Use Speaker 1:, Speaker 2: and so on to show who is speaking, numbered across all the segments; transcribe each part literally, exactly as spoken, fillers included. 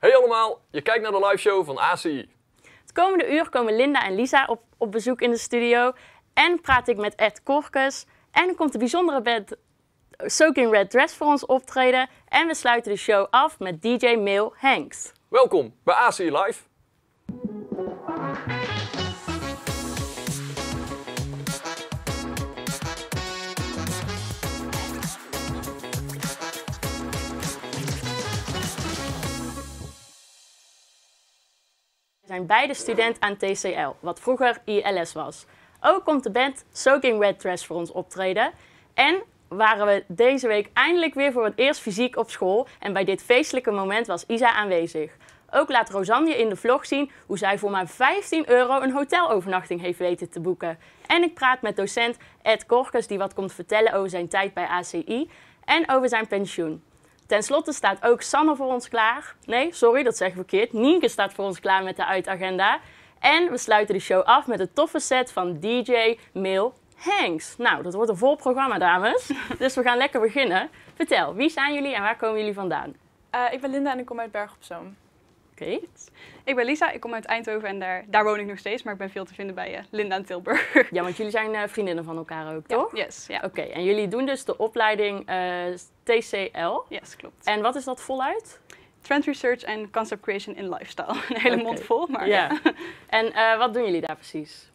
Speaker 1: Hey allemaal, je kijkt naar de live show van A C I.
Speaker 2: Het komende uur komen Linda en Lisa op, op bezoek in de studio. En praat ik met Ed Korkes. En komt de bijzondere band Soaking Red Dress voor ons optreden. En we sluiten de show af met D J Mail Hanks.
Speaker 1: Welkom bij A C I Live.
Speaker 2: We zijn beide student aan T C L, wat vroeger I L S was. Ook komt de band Soaking Red Dress voor ons optreden. En waren we deze week eindelijk weer voor het eerst fysiek op school. En bij dit feestelijke moment was Isa aanwezig. Ook laat Rosanne in de vlog zien hoe zij voor maar vijftien euro een hotelovernachting heeft weten te boeken. En ik praat met docent Ed Korkes die wat komt vertellen over zijn tijd bij A C I en over zijn pensioen. Ten slotte staat ook Sanne voor ons klaar. Nee, sorry, dat zeg ik verkeerd. Nienke staat voor ons klaar met de uitagenda. En we sluiten de show af met een toffe set van D J Mail Hanks. Nou, dat wordt een vol programma, dames. Dus we gaan lekker beginnen. Vertel, wie zijn jullie en waar komen jullie vandaan?
Speaker 3: Uh, ik ben Linda en ik kom uit Berg op Zoom.
Speaker 2: Oké. Okay.
Speaker 4: Ik ben Lisa, ik kom uit Eindhoven en daar, daar woon ik nog steeds, maar ik ben veel te vinden bij uh, Linda en Tilburg.
Speaker 2: Ja, want jullie zijn uh, vriendinnen van elkaar ook, toch?
Speaker 4: Ja, yes, ja.
Speaker 2: Oké, okay, en jullie doen dus de opleiding uh, T C L.
Speaker 4: Yes, klopt.
Speaker 2: En wat is dat voluit?
Speaker 4: Trend Research en Concept Creation in Lifestyle. Een hele okay. mond vol, maar
Speaker 2: ja. ja. En uh, wat doen jullie daar precies?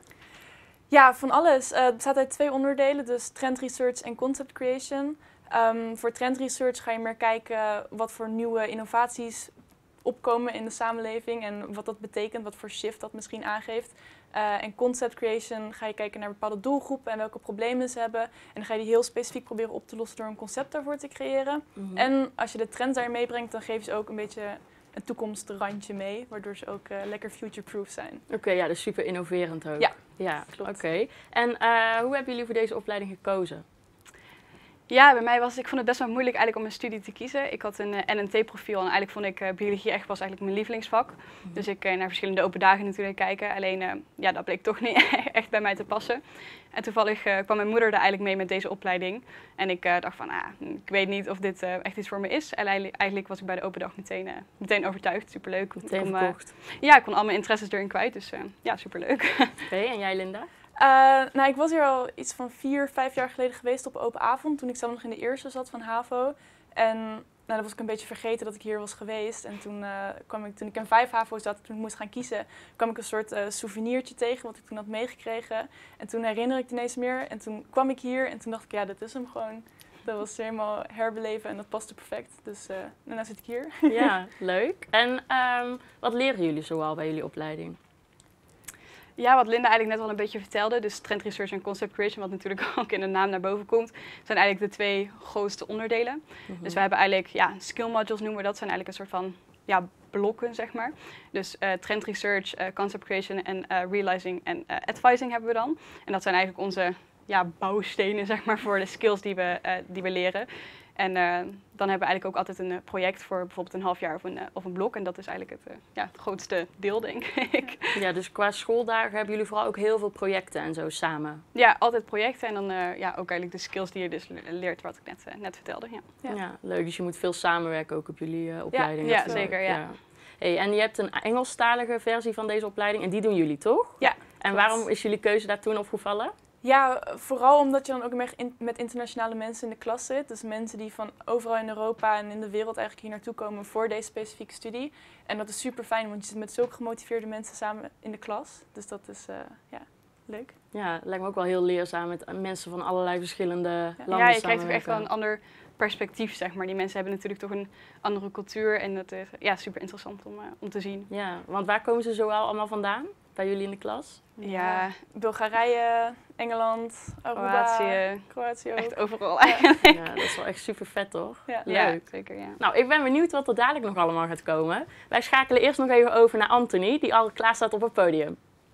Speaker 3: Ja, van alles. Uh, het bestaat uit twee onderdelen, dus Trend Research en Concept Creation. Um, voor Trend Research ga je meer kijken wat voor nieuwe innovaties opkomen in de samenleving en wat dat betekent, wat voor shift dat misschien aangeeft. Uh, en Concept Creation ga je kijken naar bepaalde doelgroepen en welke problemen ze hebben. En dan ga je die heel specifiek proberen op te lossen door een concept daarvoor te creëren. Mm-hmm. En als je de trends daar meebrengt, dan geven ze ook een beetje een toekomstrandje mee, waardoor ze ook uh, lekker future-proof zijn.
Speaker 2: Oké, okay, ja, dus super innoverend ook.
Speaker 3: Ja,
Speaker 2: ja klopt. Oké. Okay. En uh, hoe hebben jullie voor deze opleiding gekozen?
Speaker 4: Ja, bij mij was ik vond het best wel moeilijk eigenlijk om een studie te kiezen. Ik had een uh, N N T-profiel en eigenlijk vond ik uh, biologie echt was eigenlijk mijn lievelingsvak. Mm-hmm. Dus ik uh, naar verschillende open dagen natuurlijk kijken. Alleen uh, ja, dat bleek toch niet echt bij mij te passen. En toevallig uh, kwam mijn moeder er eigenlijk mee met deze opleiding. En ik uh, dacht van, ah, ik weet niet of dit uh, echt iets voor me is. En eigenlijk was ik bij de open dag meteen, uh, meteen overtuigd. Superleuk.
Speaker 2: Meteen
Speaker 4: kon,
Speaker 2: verkocht.
Speaker 4: Uh, ja, ik kon al mijn interesses erin kwijt. Dus uh, ja, superleuk.
Speaker 2: Oké, okay, en jij Linda?
Speaker 3: Uh, nou, ik was hier al iets van vier, vijf jaar geleden geweest op open avond, toen ik zelf nog in de eerste zat van HAVO. En nou, dan was ik een beetje vergeten dat ik hier was geweest. En toen, uh, kwam ik, toen ik in vijf HAVO zat, toen ik moest gaan kiezen, kwam ik een soort uh, souvenirtje tegen wat ik toen had meegekregen. En toen herinner ik het ineens meer. En toen kwam ik hier en toen dacht ik, ja, dat is hem gewoon. Dat was helemaal herbeleven en dat paste perfect. Dus uh, en nu zit ik hier.
Speaker 2: Ja, leuk. En um, wat leren jullie zoal bij jullie opleiding?
Speaker 4: Ja, wat Linda eigenlijk net al een beetje vertelde, dus Trend Research en Concept Creation, wat natuurlijk ook in de naam naar boven komt, zijn eigenlijk de twee grootste onderdelen. Mm-hmm. Dus we hebben eigenlijk, ja, skill modules noemen we dat, zijn eigenlijk een soort van, ja, blokken, zeg maar. Dus uh, Trend Research, uh, Concept Creation en uh, Realizing en uh, Advising hebben we dan. En dat zijn eigenlijk onze, ja, bouwstenen, zeg maar, voor de skills die we, uh, die we leren. En uh, dan hebben we eigenlijk ook altijd een uh, project voor bijvoorbeeld een half jaar of een, uh, of een blok. En dat is eigenlijk het, uh, ja, het grootste deel, denk ik.
Speaker 2: Ja, dus qua schooldagen hebben jullie vooral ook heel veel projecten en zo samen?
Speaker 4: Ja, altijd projecten en dan uh, ja, ook eigenlijk de skills die je dus leert, wat ik net, uh, net vertelde. Ja.
Speaker 2: Ja. Ja, leuk. Dus je moet veel samenwerken ook op jullie uh, opleiding.
Speaker 4: Ja, ja zeker. Ja.
Speaker 2: Ja. Hey, en je hebt een Engelstalige versie van deze opleiding en die doen jullie, toch?
Speaker 3: Ja.
Speaker 2: En waarom is jullie keuze daar toen opgevallen?
Speaker 3: Ja, vooral omdat je dan ook met internationale mensen in de klas zit. Dus mensen die van overal in Europa en in de wereld eigenlijk hier naartoe komen voor deze specifieke studie. En dat is super fijn, want je zit met zulke gemotiveerde mensen samen in de klas. Dus dat is uh, ja, leuk.
Speaker 2: Ja, het lijkt me ook wel heel leerzaam met mensen van allerlei verschillende ja. landen.
Speaker 4: Ja, je krijgt ook echt wel een ander perspectief, zeg maar. Die mensen hebben natuurlijk toch een andere cultuur en dat is ja, super interessant om, uh, om te zien.
Speaker 2: Ja, want waar komen ze zoal allemaal vandaan? Bij jullie in de klas?
Speaker 4: Ja,
Speaker 3: Bulgarije, Engeland, Aruba,
Speaker 4: Kroatië,
Speaker 3: Kroatië ook.
Speaker 4: Echt overal eigenlijk.
Speaker 2: Ja, dat is wel echt super vet, toch?
Speaker 3: Ja,
Speaker 2: leuk.
Speaker 4: Ja, zeker, ja.
Speaker 2: Nou, ik ben benieuwd wat er dadelijk nog allemaal gaat komen. Wij schakelen eerst nog even over naar Anthony, die al klaar staat op het podium.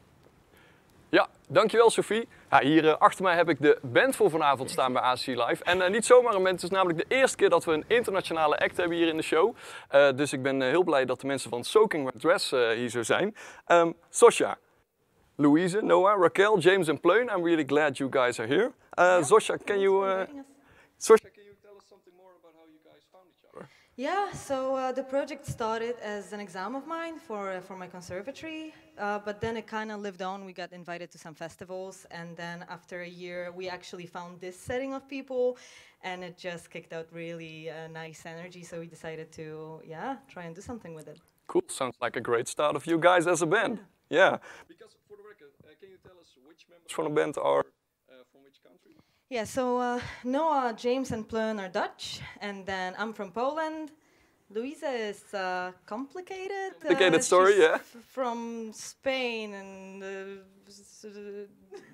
Speaker 1: Ja, dankjewel Sophie. Ja, hier uh, achter mij heb ik de band voor vanavond staan bij A C I Live. En uh, niet zomaar een band, het is namelijk de eerste keer dat we een internationale act hebben hier in de show. Uh, dus ik ben uh, heel blij dat de mensen van Soaking Red Dress uh, hier zo zijn. Um, Sosha, Louise, Noah, Raquel, James en Pleun, I'm really glad you guys are here. Uh, Sosha, can you, uh, Sosha, can you tell us something more about how you guys found each other?
Speaker 5: Yeah, so uh, the project started as an exam of mine for, uh, for my conservatory, uh, but then it kind of lived on. We got invited to some festivals, and then after a year, we actually found this setting of people, and it just kicked out really uh, nice energy, so we decided to, yeah, try and do something with it.
Speaker 1: Cool, sounds like a great start of you guys as a band. Yeah. yeah. Because for the record, uh, can you tell us which members from the band are uh, from which country?
Speaker 5: Yeah, so uh, Noah, James, and Pleun are Dutch, and then I'm from Poland. Louisa is uh, complicated.
Speaker 1: Complicated
Speaker 5: uh,
Speaker 1: story,
Speaker 5: she's
Speaker 1: yeah.
Speaker 5: F from Spain and uh, s- uh,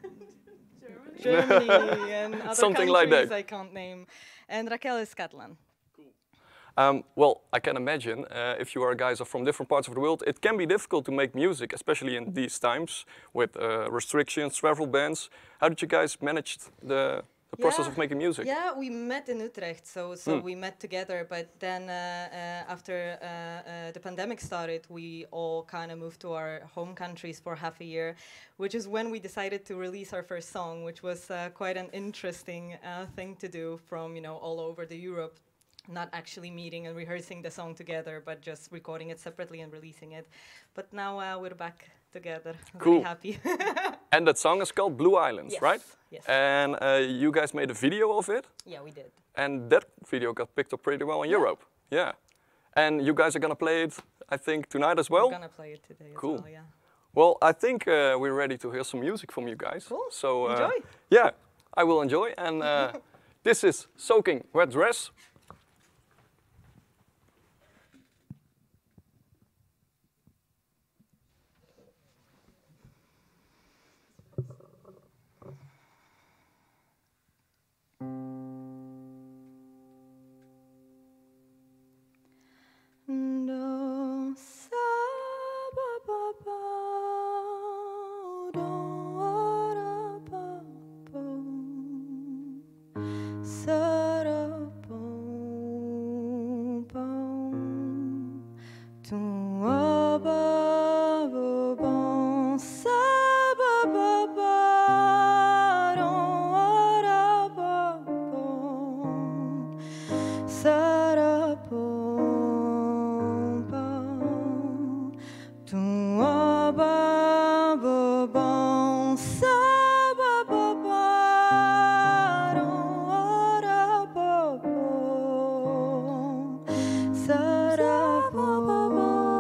Speaker 5: Germany and other
Speaker 1: Something
Speaker 5: countries
Speaker 1: like that.
Speaker 5: I can't name. And Raquel is Catalan.
Speaker 1: Um, well, I can imagine uh, if you are guys are from different parts of the world, it can be difficult to make music, especially in these times with uh, restrictions, travel bans. How did you guys manage the, the process
Speaker 5: Yeah.
Speaker 1: of making music?
Speaker 5: Yeah, we met in Utrecht, so so
Speaker 1: Hmm.
Speaker 5: we met together. But then uh, uh, after uh, uh, the pandemic started, we all kind of moved to our home countries for half a year, which is when we decided to release our first song, which was uh, quite an interesting uh, thing to do from you know all over the Europe. Not actually meeting and rehearsing the song together, but just recording it separately and releasing it. But now uh, we're back together.
Speaker 1: Cool.
Speaker 5: Very happy.
Speaker 1: And that song is called Blue Islands,
Speaker 5: Yes,
Speaker 1: right?
Speaker 5: yes.
Speaker 1: And uh, you guys made a video of it,
Speaker 5: Yeah, we did.
Speaker 1: and that video got picked up pretty well in Europe. Yeah. And you guys are gonna play it, I think, tonight as well?
Speaker 5: We're gonna play it today
Speaker 1: Cool.
Speaker 5: as well, yeah.
Speaker 1: Well, I think uh, we're ready to hear some music from you guys.
Speaker 5: Cool.
Speaker 1: So uh,
Speaker 5: Enjoy.
Speaker 1: Yeah, I will enjoy. And uh, this is Soaking Wet Dress.
Speaker 5: Do, sa, ba, ba, ba, do, wa, ra, ba, bo. Sa, ra, bo, bo. Do, wa, ba, bo, bo. Sa, ba, ba, ba, do, wa, ra, ba, bo. Sa, ra, bo. Sa, ra, bo, bo.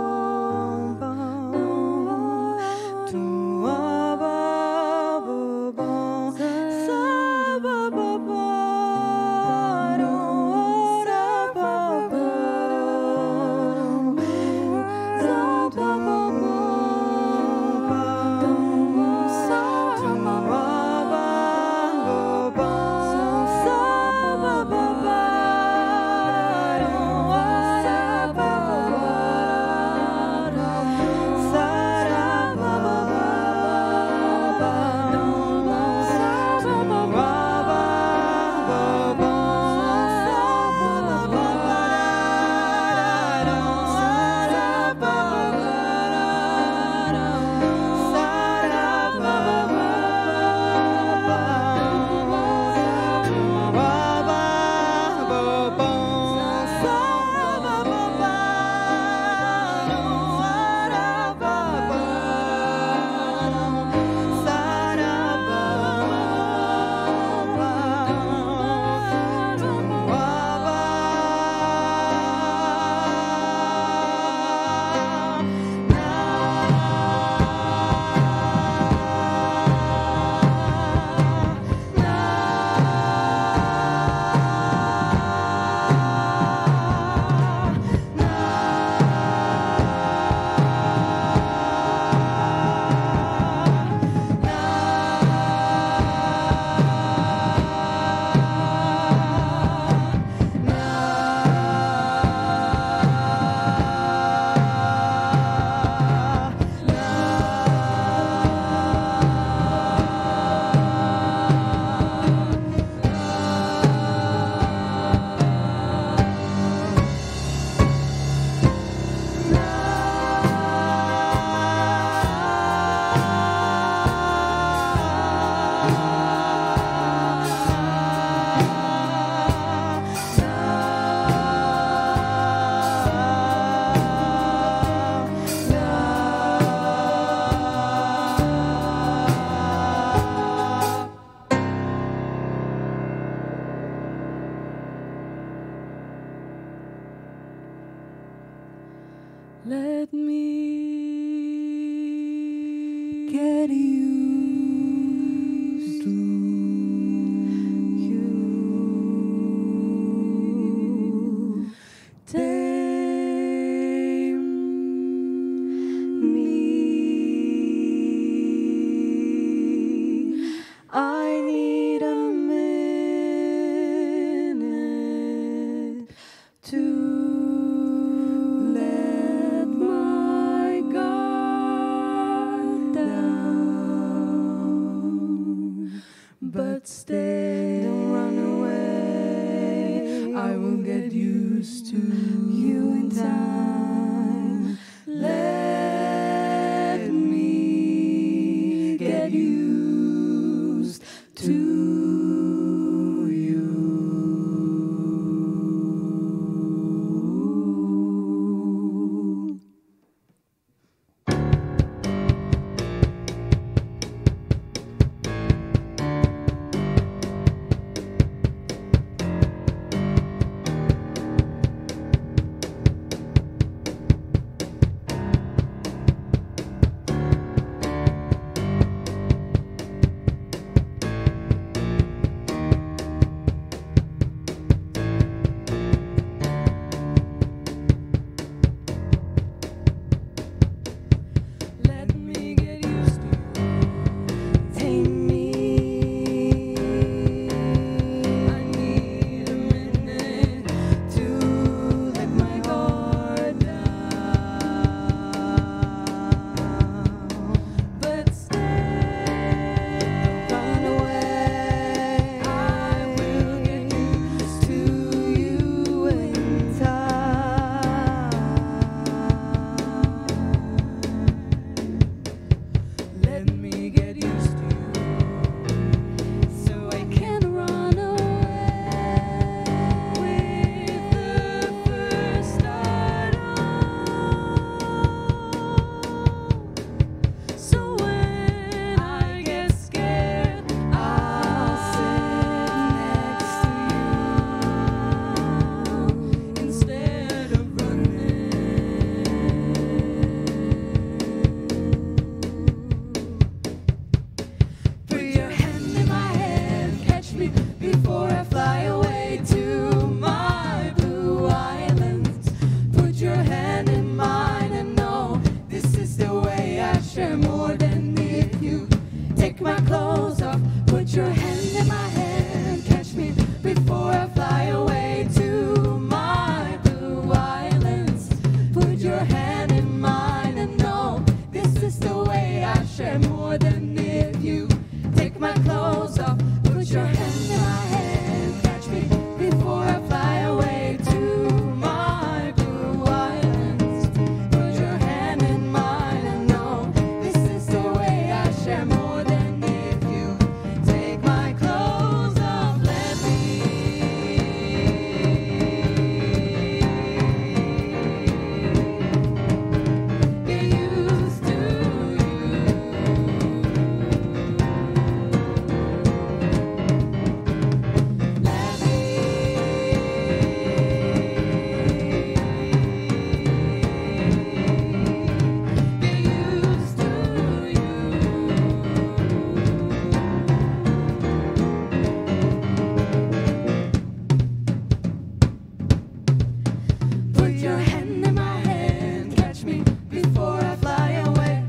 Speaker 6: Let me get used to you. Tame me. I need a minute to let my guard down, but stay, don't run away. I will get used to you in time. Let me get used to you. Let me get used to you. Tame me. I need a minute to let my guard down, but stay, run away. I will get used to you in time. Let me get used to you, so I can run away with the first start on. So when I get scared, I'll sit next to you instead of running. Put your hand in my hand, catch me before I fly away to my blue islands. Put your hand in mine and know this is the way I share more than if you take my clothes off. Put your hand in my hand, catch me before I fly away to my blue islands. Put your hand in mine and know this is the way I share more than if you take my clothes off. Put your hand in my hand, catch me before I fly away to my blue islands. Put your hand in mine and know this is the way I share more than if you take my clothes off. Let me get used to you. Let me get used to you. Put your hand in my hand, catch me before I fly away.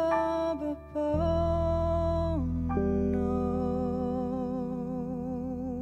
Speaker 6: Sabapon.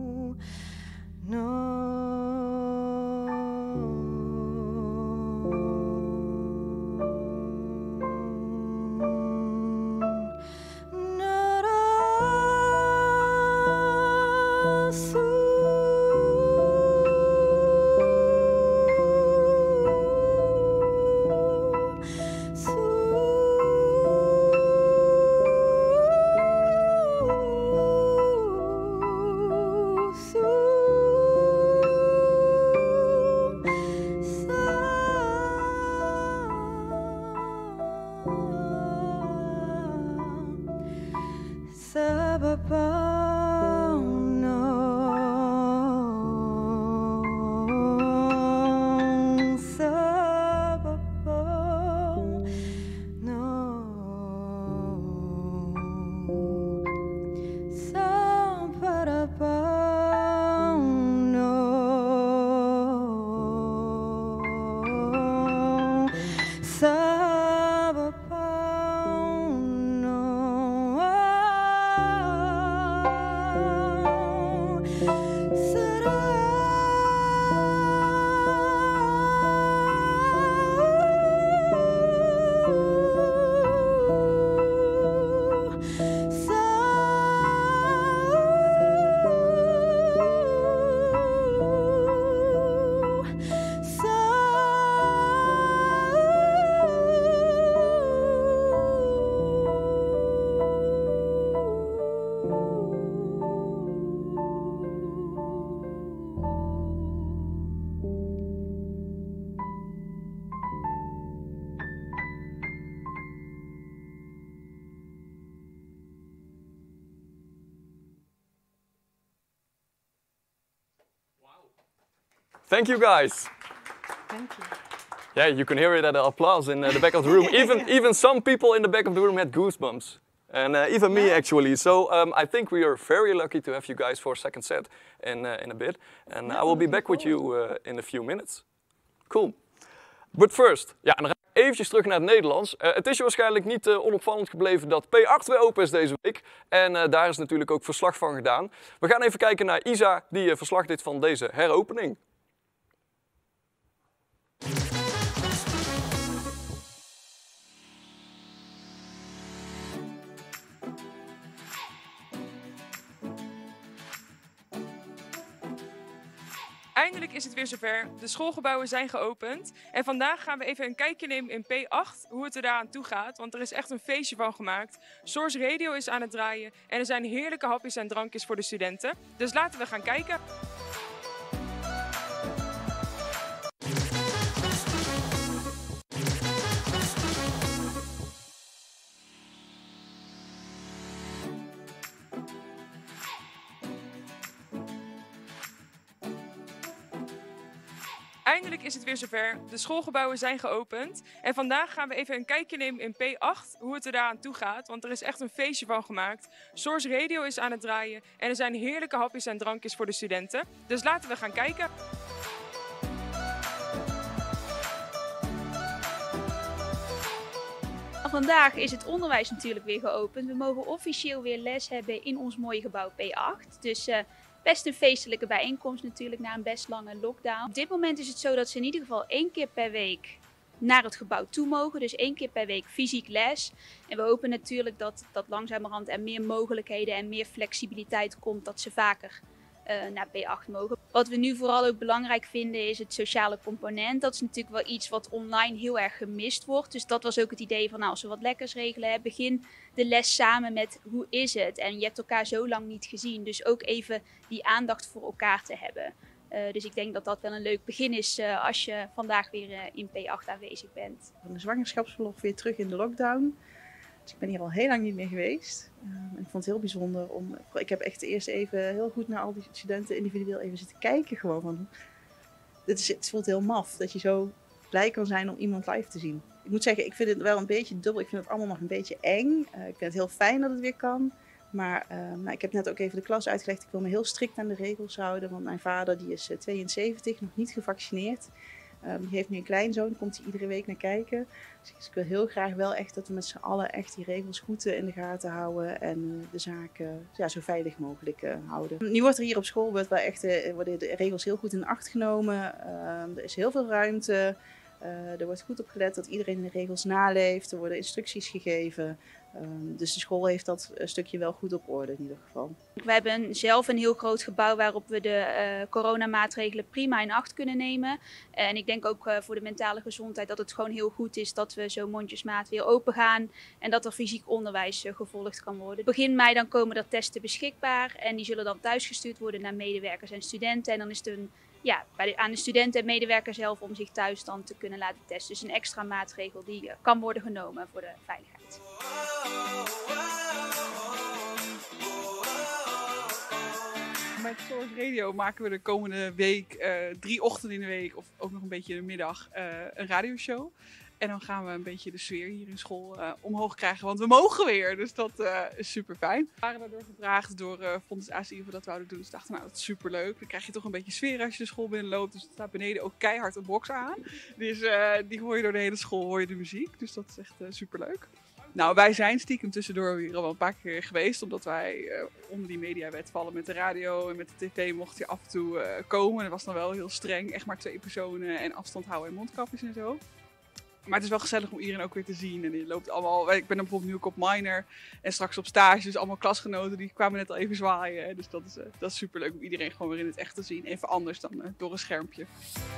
Speaker 1: Thank you guys.
Speaker 3: Thank you.
Speaker 1: Yeah, you can hear it at the applause in uh, the back of the room. Even even some people in the back of the room had goosebumps. And uh, even me actually. So um, I think we are very lucky to have you guys for a second set in, uh, in a bit. And I will be back with you uh, in a few minutes. Cool. But first, ja, en dan ga ik eventjes terug naar het Nederlands. Uh, het is je waarschijnlijk niet uh, onopvallend gebleven dat P acht weer open is deze week. En uh, daar is natuurlijk ook verslag van gedaan. We gaan even kijken naar Isa, die uh, verslag deed van deze heropening.
Speaker 7: Eindelijk is het weer zover. De schoolgebouwen zijn geopend. En vandaag gaan we even een kijkje nemen in P acht, hoe het er daaraan toe gaat. Want er is echt een feestje van gemaakt. Source Radio is aan het draaien. En er zijn heerlijke hapjes en drankjes voor de studenten. Dus laten we gaan kijken. Eindelijk is het weer zover. De schoolgebouwen zijn geopend. En vandaag gaan we even een kijkje nemen in P acht, hoe het er daaraan toe gaat. Want er is echt een feestje van gemaakt. Source Radio is aan het draaien. En er zijn heerlijke hapjes en drankjes voor de studenten. Dus laten we gaan kijken.
Speaker 8: Vandaag is het onderwijs natuurlijk weer geopend. We mogen officieel weer les hebben in ons mooie gebouw P acht. Dus uh, best een feestelijke bijeenkomst natuurlijk na een best lange lockdown. Op dit moment is het zo dat ze in ieder geval één keer per week naar het gebouw toe mogen. Dus één keer per week fysiek les. En we hopen natuurlijk dat, dat langzamerhand er meer mogelijkheden en meer flexibiliteit komt. Dat ze vaker uh, naar P acht mogen. Wat we nu vooral ook belangrijk vinden is het sociale component. Dat is natuurlijk wel iets wat online heel erg gemist wordt. Dus dat was ook het idee van nou, als we wat lekkers regelen, hè, begin de les samen met hoe is het. En je hebt elkaar zo lang niet gezien. Dus ook even die aandacht voor elkaar te hebben. Uh, dus ik denk dat dat wel een leuk begin is uh, als je vandaag weer uh, in P acht aanwezig bent.
Speaker 9: Van de zwangerschapsverlof weer terug in de lockdown. Dus ik ben hier al heel lang niet meer geweest. Uh, en ik vond het heel bijzonder om. Ik heb echt eerst even heel goed naar al die studenten individueel even zitten kijken. Gewoon van. Dit is, het voelt heel maf dat je zo blij kan zijn om iemand live te zien. Ik moet zeggen, ik vind het wel een beetje dubbel. Ik vind het allemaal nog een beetje eng. Uh, ik vind het heel fijn dat het weer kan. Maar uh, nou, ik heb net ook even de klas uitgelegd. Ik wil me heel strikt aan de regels houden. Want mijn vader die is uh, tweeënzeventig, nog niet gevaccineerd. Um, die heeft nu een kleinzoon, daar komt hij iedere week naar kijken. Dus ik wil heel graag wel echt dat we met z'n allen echt die regels goed uh, in de gaten houden. En uh, de zaken uh, ja, zo veilig mogelijk uh, houden. Nu wordt er hier op school wordt wel echt, uh, worden de regels heel goed in acht genomen. Uh, er is heel veel ruimte. Uh, er wordt goed op gelet dat iedereen de regels naleeft. Er worden instructies gegeven. Um, dus de school heeft dat een stukje wel goed op orde in ieder geval.
Speaker 8: We hebben zelf een heel groot gebouw waarop we de uh, coronamaatregelen prima in acht kunnen nemen. En ik denk ook uh, voor de mentale gezondheid dat het gewoon heel goed is dat we zo mondjesmaat weer open gaan. En dat er fysiek onderwijs uh, gevolgd kan worden. Begin mei dan komen er testen beschikbaar. En die zullen dan thuisgestuurd worden naar medewerkers en studenten. En dan is het een Ja, bij de, aan de studenten en medewerkers zelf om zich thuis dan te kunnen laten testen. Dus een extra maatregel die uh, kan worden genomen voor de veiligheid.
Speaker 10: Met Source Radio maken we de komende week, uh, drie ochtenden in de week of ook nog een beetje in de middag, uh, een radioshow. En dan gaan we een beetje de sfeer hier in school uh, omhoog krijgen, want we mogen weer. Dus dat uh, is super fijn. We waren daardoor gevraagd door uh, Fonds A C I of we dat wouden doen. Dus we dachten, nou dat is super leuk. Dan krijg je toch een beetje sfeer als je de school binnenloopt. Dus er staat beneden ook keihard een box aan. Dus uh, die hoor je door de hele school, hoor je de muziek. Dus dat is echt uh, super leuk. Nou, wij zijn stiekem tussendoor hier al wel een paar keer geweest. Omdat wij uh, onder die mediawet vallen met de radio en met de tv mocht je af en toe uh, komen. Dat was dan wel heel streng. Echt maar twee personen en afstand houden en mondkapjes en zo. Maar het is wel gezellig om iedereen ook weer te zien. En je loopt allemaal. Ik ben dan bijvoorbeeld nu ook op minor en straks op stage. Dus allemaal klasgenoten die kwamen net al even zwaaien. Dus dat is, uh, dat is super leuk om iedereen gewoon weer in het echt te zien. Even anders dan uh, door een schermpje.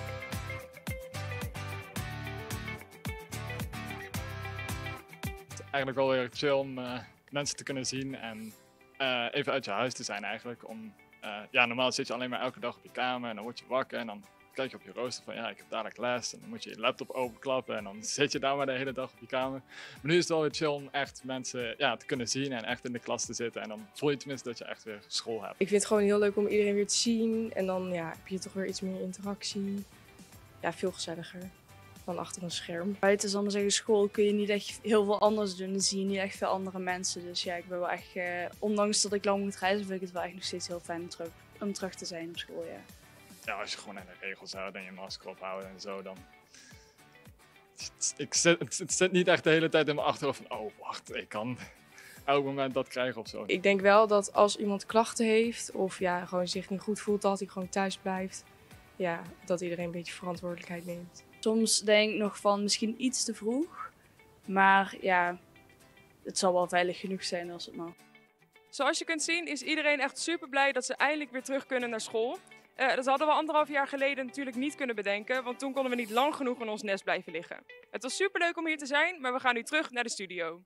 Speaker 11: Eigenlijk wel weer chill om uh, mensen te kunnen zien en uh, even uit je huis te zijn eigenlijk. Om, uh, ja, normaal zit je alleen maar elke dag op je kamer en dan word je wakker en dan kijk je op je rooster van ja, ik heb dadelijk les. En dan moet je je laptop openklappen en dan zit je daar maar de hele dag op je kamer. Maar nu is het wel weer chill om echt mensen ja, te kunnen zien en echt in de klas te zitten. En dan voel je tenminste dat je echt weer school hebt.
Speaker 12: Ik vind het gewoon heel leuk om iedereen weer te zien. En dan ja, heb je toch weer iets meer interactie. Ja, veel gezelliger dan achter een scherm.
Speaker 13: Buiten zal maar zeggen, school kun je niet echt heel veel anders doen. Dan zie je niet echt veel andere mensen. Dus ja, ik ben wel echt, eh, ondanks dat ik lang moet reizen, vind ik het wel echt nog steeds heel fijn om terug, om terug te zijn op school, ja.
Speaker 11: Ja, als je gewoon aan de regels houdt en je masker ophoudt en zo, dan... Ik zit, het zit niet echt de hele tijd in mijn achterhoofd van, oh wacht, ik kan elk moment dat krijgen of zo.
Speaker 12: Ik denk wel dat als iemand klachten heeft of ja, gewoon zich niet goed voelt, dat hij gewoon thuis blijft. Ja, dat iedereen een beetje verantwoordelijkheid neemt.
Speaker 13: Soms denk ik nog van misschien iets te vroeg. Maar ja, het zal wel veilig genoeg zijn als het mag.
Speaker 7: Zoals je kunt zien is iedereen echt super blij dat ze eindelijk weer terug kunnen naar school. Uh, dat hadden we anderhalf jaar geleden natuurlijk niet kunnen bedenken, want toen konden we niet lang genoeg in ons nest blijven liggen. Het was super leuk om hier te zijn, maar we gaan nu terug naar de studio.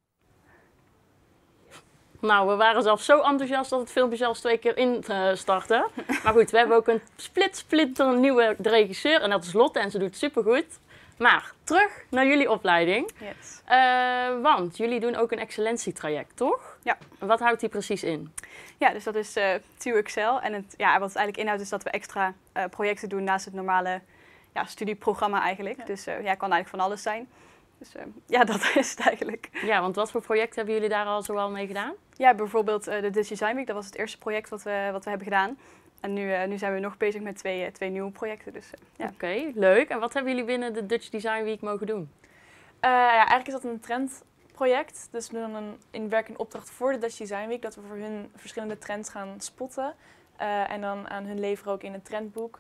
Speaker 2: Nou, we waren zelf zo enthousiast dat het filmpje zelfs twee keer instartte. Maar goed, we hebben ook een split splinter nieuwe regisseur en dat is Lotte en ze doet het supergoed. Maar terug naar jullie opleiding.
Speaker 4: Yes.
Speaker 2: Uh, want jullie doen ook een excellentietraject, toch?
Speaker 4: Ja.
Speaker 2: En wat houdt die precies in?
Speaker 4: Ja, dus dat is uh, two Excel. En het, ja, wat het eigenlijk inhoudt is dat we extra uh, projecten doen naast het normale ja, studieprogramma eigenlijk. Ja. Dus uh, ja, kan eigenlijk van alles zijn. Dus uh, ja, dat is het eigenlijk.
Speaker 2: Ja, want wat voor projecten hebben jullie daar al zoal mee gedaan?
Speaker 4: Ja, bijvoorbeeld uh, de Dutch Design Week. Dat was het eerste project wat we, wat we hebben gedaan. En nu, uh, nu zijn we nog bezig met twee, uh, twee nieuwe projecten. Dus, uh, ja.
Speaker 2: Oké, okay, leuk. En wat hebben jullie binnen de Dutch Design Week mogen doen?
Speaker 3: Uh, ja, eigenlijk is dat een trendproject. Dus we doen een inwerkende opdracht voor de Dutch Design Week. Dat we voor hun verschillende trends gaan spotten. Uh, en dan aan hun leveren ook in een trendboek.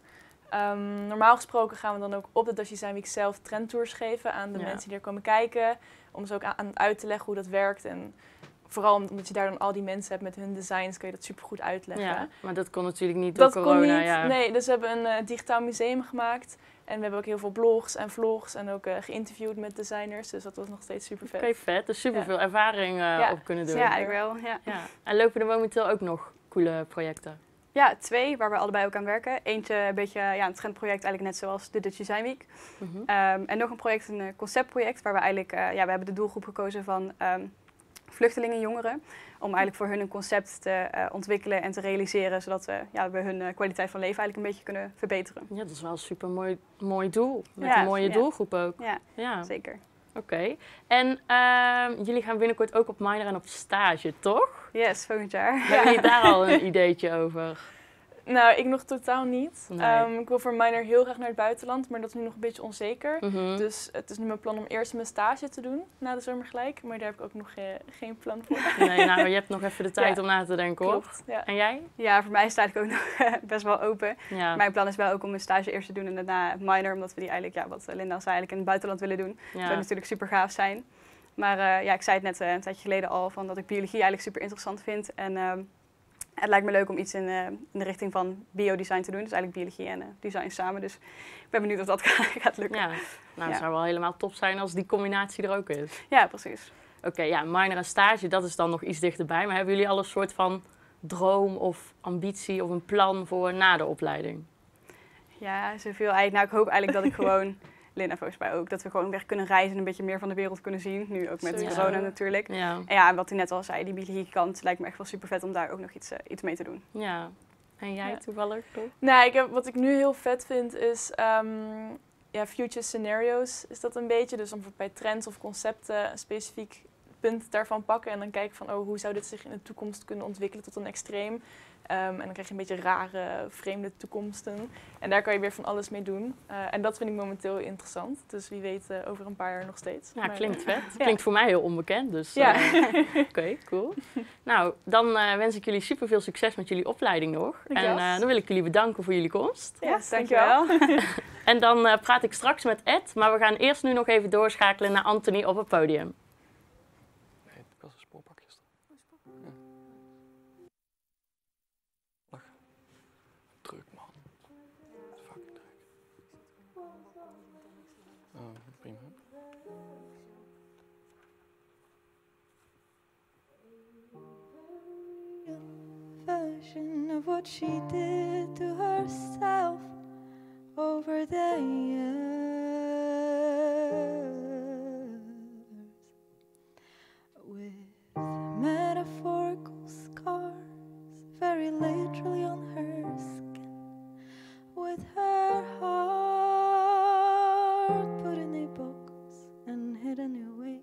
Speaker 3: Um, normaal gesproken gaan we dan ook op de Dutch Design Week zelf trendtours geven aan de ja. mensen die er komen kijken. Om ze ook aan, aan uit te leggen hoe dat werkt. En vooral omdat je daar dan al die mensen hebt met hun designs, kun je dat supergoed uitleggen.
Speaker 2: Ja, maar dat kon natuurlijk niet door
Speaker 3: dat
Speaker 2: corona.
Speaker 3: Kon niet.
Speaker 2: Ja.
Speaker 3: Nee, dus we hebben een uh, digitaal museum gemaakt. En we hebben ook heel veel blogs en vlogs en ook uh, geïnterviewd met designers. Dus dat was nog steeds super vet.
Speaker 2: Oké, okay, vet. Dus super veel ja. ervaring uh, ja. op kunnen doen.
Speaker 4: Ja, eigenlijk wel. Ja.
Speaker 2: Ja. En lopen er momenteel ook nog coole projecten?
Speaker 4: Ja, twee waar we allebei ook aan werken. Eentje een beetje ja, een trendproject, eigenlijk net zoals de Dutch Design Week. Mm-hmm. um, en nog een project, een uh, conceptproject, waar we eigenlijk, uh, ja, we hebben de doelgroep gekozen van um, vluchtelingen, jongeren. Om eigenlijk voor hun een concept te uh, ontwikkelen en te realiseren, zodat we, ja, we hun uh, kwaliteit van leven eigenlijk een beetje kunnen verbeteren.
Speaker 2: Ja, dat is wel een super mooi, mooi doel. Met
Speaker 4: ja,
Speaker 2: een mooie
Speaker 4: ja.
Speaker 2: doelgroep ook.
Speaker 4: Ja,
Speaker 2: ja.
Speaker 4: zeker.
Speaker 2: Oké. Okay. En uh, jullie gaan binnenkort ook op minor en op stage, toch?
Speaker 4: Yes, volgend jaar.
Speaker 2: Hebben jullie daar al een ideetje over?
Speaker 3: Nou, ik nog totaal niet.
Speaker 2: Nee.
Speaker 3: Um, ik wil voor minor heel graag naar het buitenland, maar dat is nu nog een beetje onzeker.
Speaker 2: Mm-hmm.
Speaker 3: Dus het is nu mijn plan om eerst mijn stage te doen, na de zomer gelijk. Maar daar heb ik ook nog uh, geen plan voor.
Speaker 2: Nee, nou, je hebt nog even de tijd
Speaker 3: ja.
Speaker 2: om na te denken, hoor.
Speaker 3: Klopt, ja.
Speaker 2: En jij?
Speaker 4: Ja, voor mij is het eigenlijk ook nog best wel open.
Speaker 2: Ja.
Speaker 4: Mijn plan is wel ook om mijn stage eerst te doen en daarna minor, omdat we die eigenlijk, ja, wat Linda zei, eigenlijk in het buitenland willen doen. Ja. Dat zou natuurlijk super gaaf zijn. Maar uh, ja, ik zei het net uh, een tijdje geleden al, van dat ik biologie eigenlijk super interessant vind. En uh, het lijkt me leuk om iets in, uh, in de richting van biodesign te doen. Dus eigenlijk biologie en uh, design samen. Dus ik ben benieuwd of dat gaat lukken.
Speaker 2: Ja, nou, het
Speaker 4: ja.
Speaker 2: zou wel helemaal top zijn als die combinatie er ook is.
Speaker 4: Ja, precies.
Speaker 2: Oké, okay, ja, minor en stage, dat is dan nog iets dichterbij. Maar hebben jullie al een soort van droom of ambitie of een plan voor na de opleiding?
Speaker 4: Ja, zoveel eigenlijk. Nou, ik hoop eigenlijk dat ik gewoon... Linda volgens mij ook, dat we gewoon weer kunnen reizen en een beetje meer van de wereld kunnen zien. Nu ook met
Speaker 2: ja.
Speaker 4: corona natuurlijk.
Speaker 2: Ja.
Speaker 4: En ja, wat u net al zei, die biologiekant lijkt me echt wel super vet om daar ook nog iets, uh, iets mee te doen.
Speaker 2: Ja. En jij ja. toevallig toch?
Speaker 3: Nou, ik heb, wat ik nu heel vet vind is um, ja, future scenarios is dat een beetje. Dus om bij trends of concepten een specifiek punt daarvan pakken en dan kijken van oh, hoe zou dit zich in de toekomst kunnen ontwikkelen tot een extreem. Um, en dan krijg je een beetje rare, vreemde toekomsten. En daar kan je weer van alles mee doen. Uh, en dat vind ik momenteel interessant. Dus wie weet uh, over een paar jaar nog steeds.
Speaker 2: Ja,
Speaker 3: maar,
Speaker 2: klinkt vet.
Speaker 3: Ja.
Speaker 2: Klinkt voor mij heel onbekend. Dus,
Speaker 3: ja.
Speaker 2: uh, Oké, okay, cool. Nou, dan uh, wens ik jullie super veel succes met jullie opleiding nog.
Speaker 3: Yes.
Speaker 2: En uh, dan wil ik jullie bedanken voor jullie komst.
Speaker 3: Ja, yes, dankjewel.
Speaker 2: En dan uh, praat ik straks met Ed. Maar we gaan eerst nu nog even doorschakelen naar Anthony op het podium.
Speaker 6: Version of what she did to herself. Oh, over the years with metaphorical scars, very literally on her skin, with her heart put in a box and hidden away,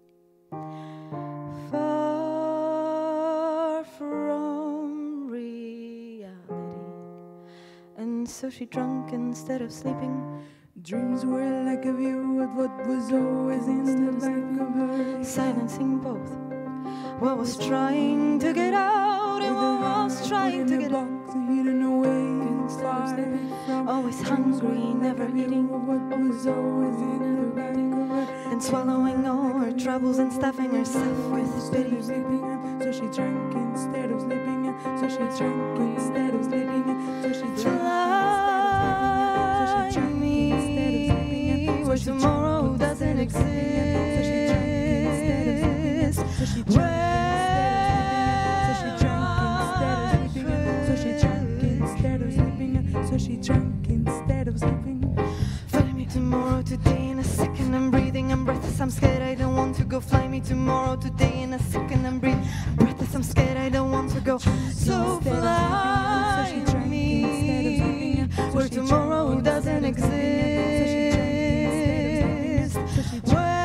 Speaker 6: far from reality. And so she drank instead of sleeping.
Speaker 14: Dreams were like a view of what was always in the back of her,
Speaker 6: silencing both what was trying to get out and what was trying to get out.
Speaker 14: Hidden away, far,
Speaker 6: always hungry, never eating
Speaker 14: what was always in the back of her,
Speaker 6: and swallowing all her troubles and stuffing herself with pity.
Speaker 14: So she drank instead of sleeping. So she drank instead of sleeping. So she drank
Speaker 6: instead of sleeping. Where tomorrow doesn't exist. Where
Speaker 14: So she drank instead of sleeping.
Speaker 6: Fly me tomorrow, today in a second. I'm breathing, I'm breathless, I'm scared, I don't want to go. Fly me tomorrow, today in a second. I'm breathing, breathless, I'm scared, I don't want to go. So fly me where tomorrow doesn't exist. Where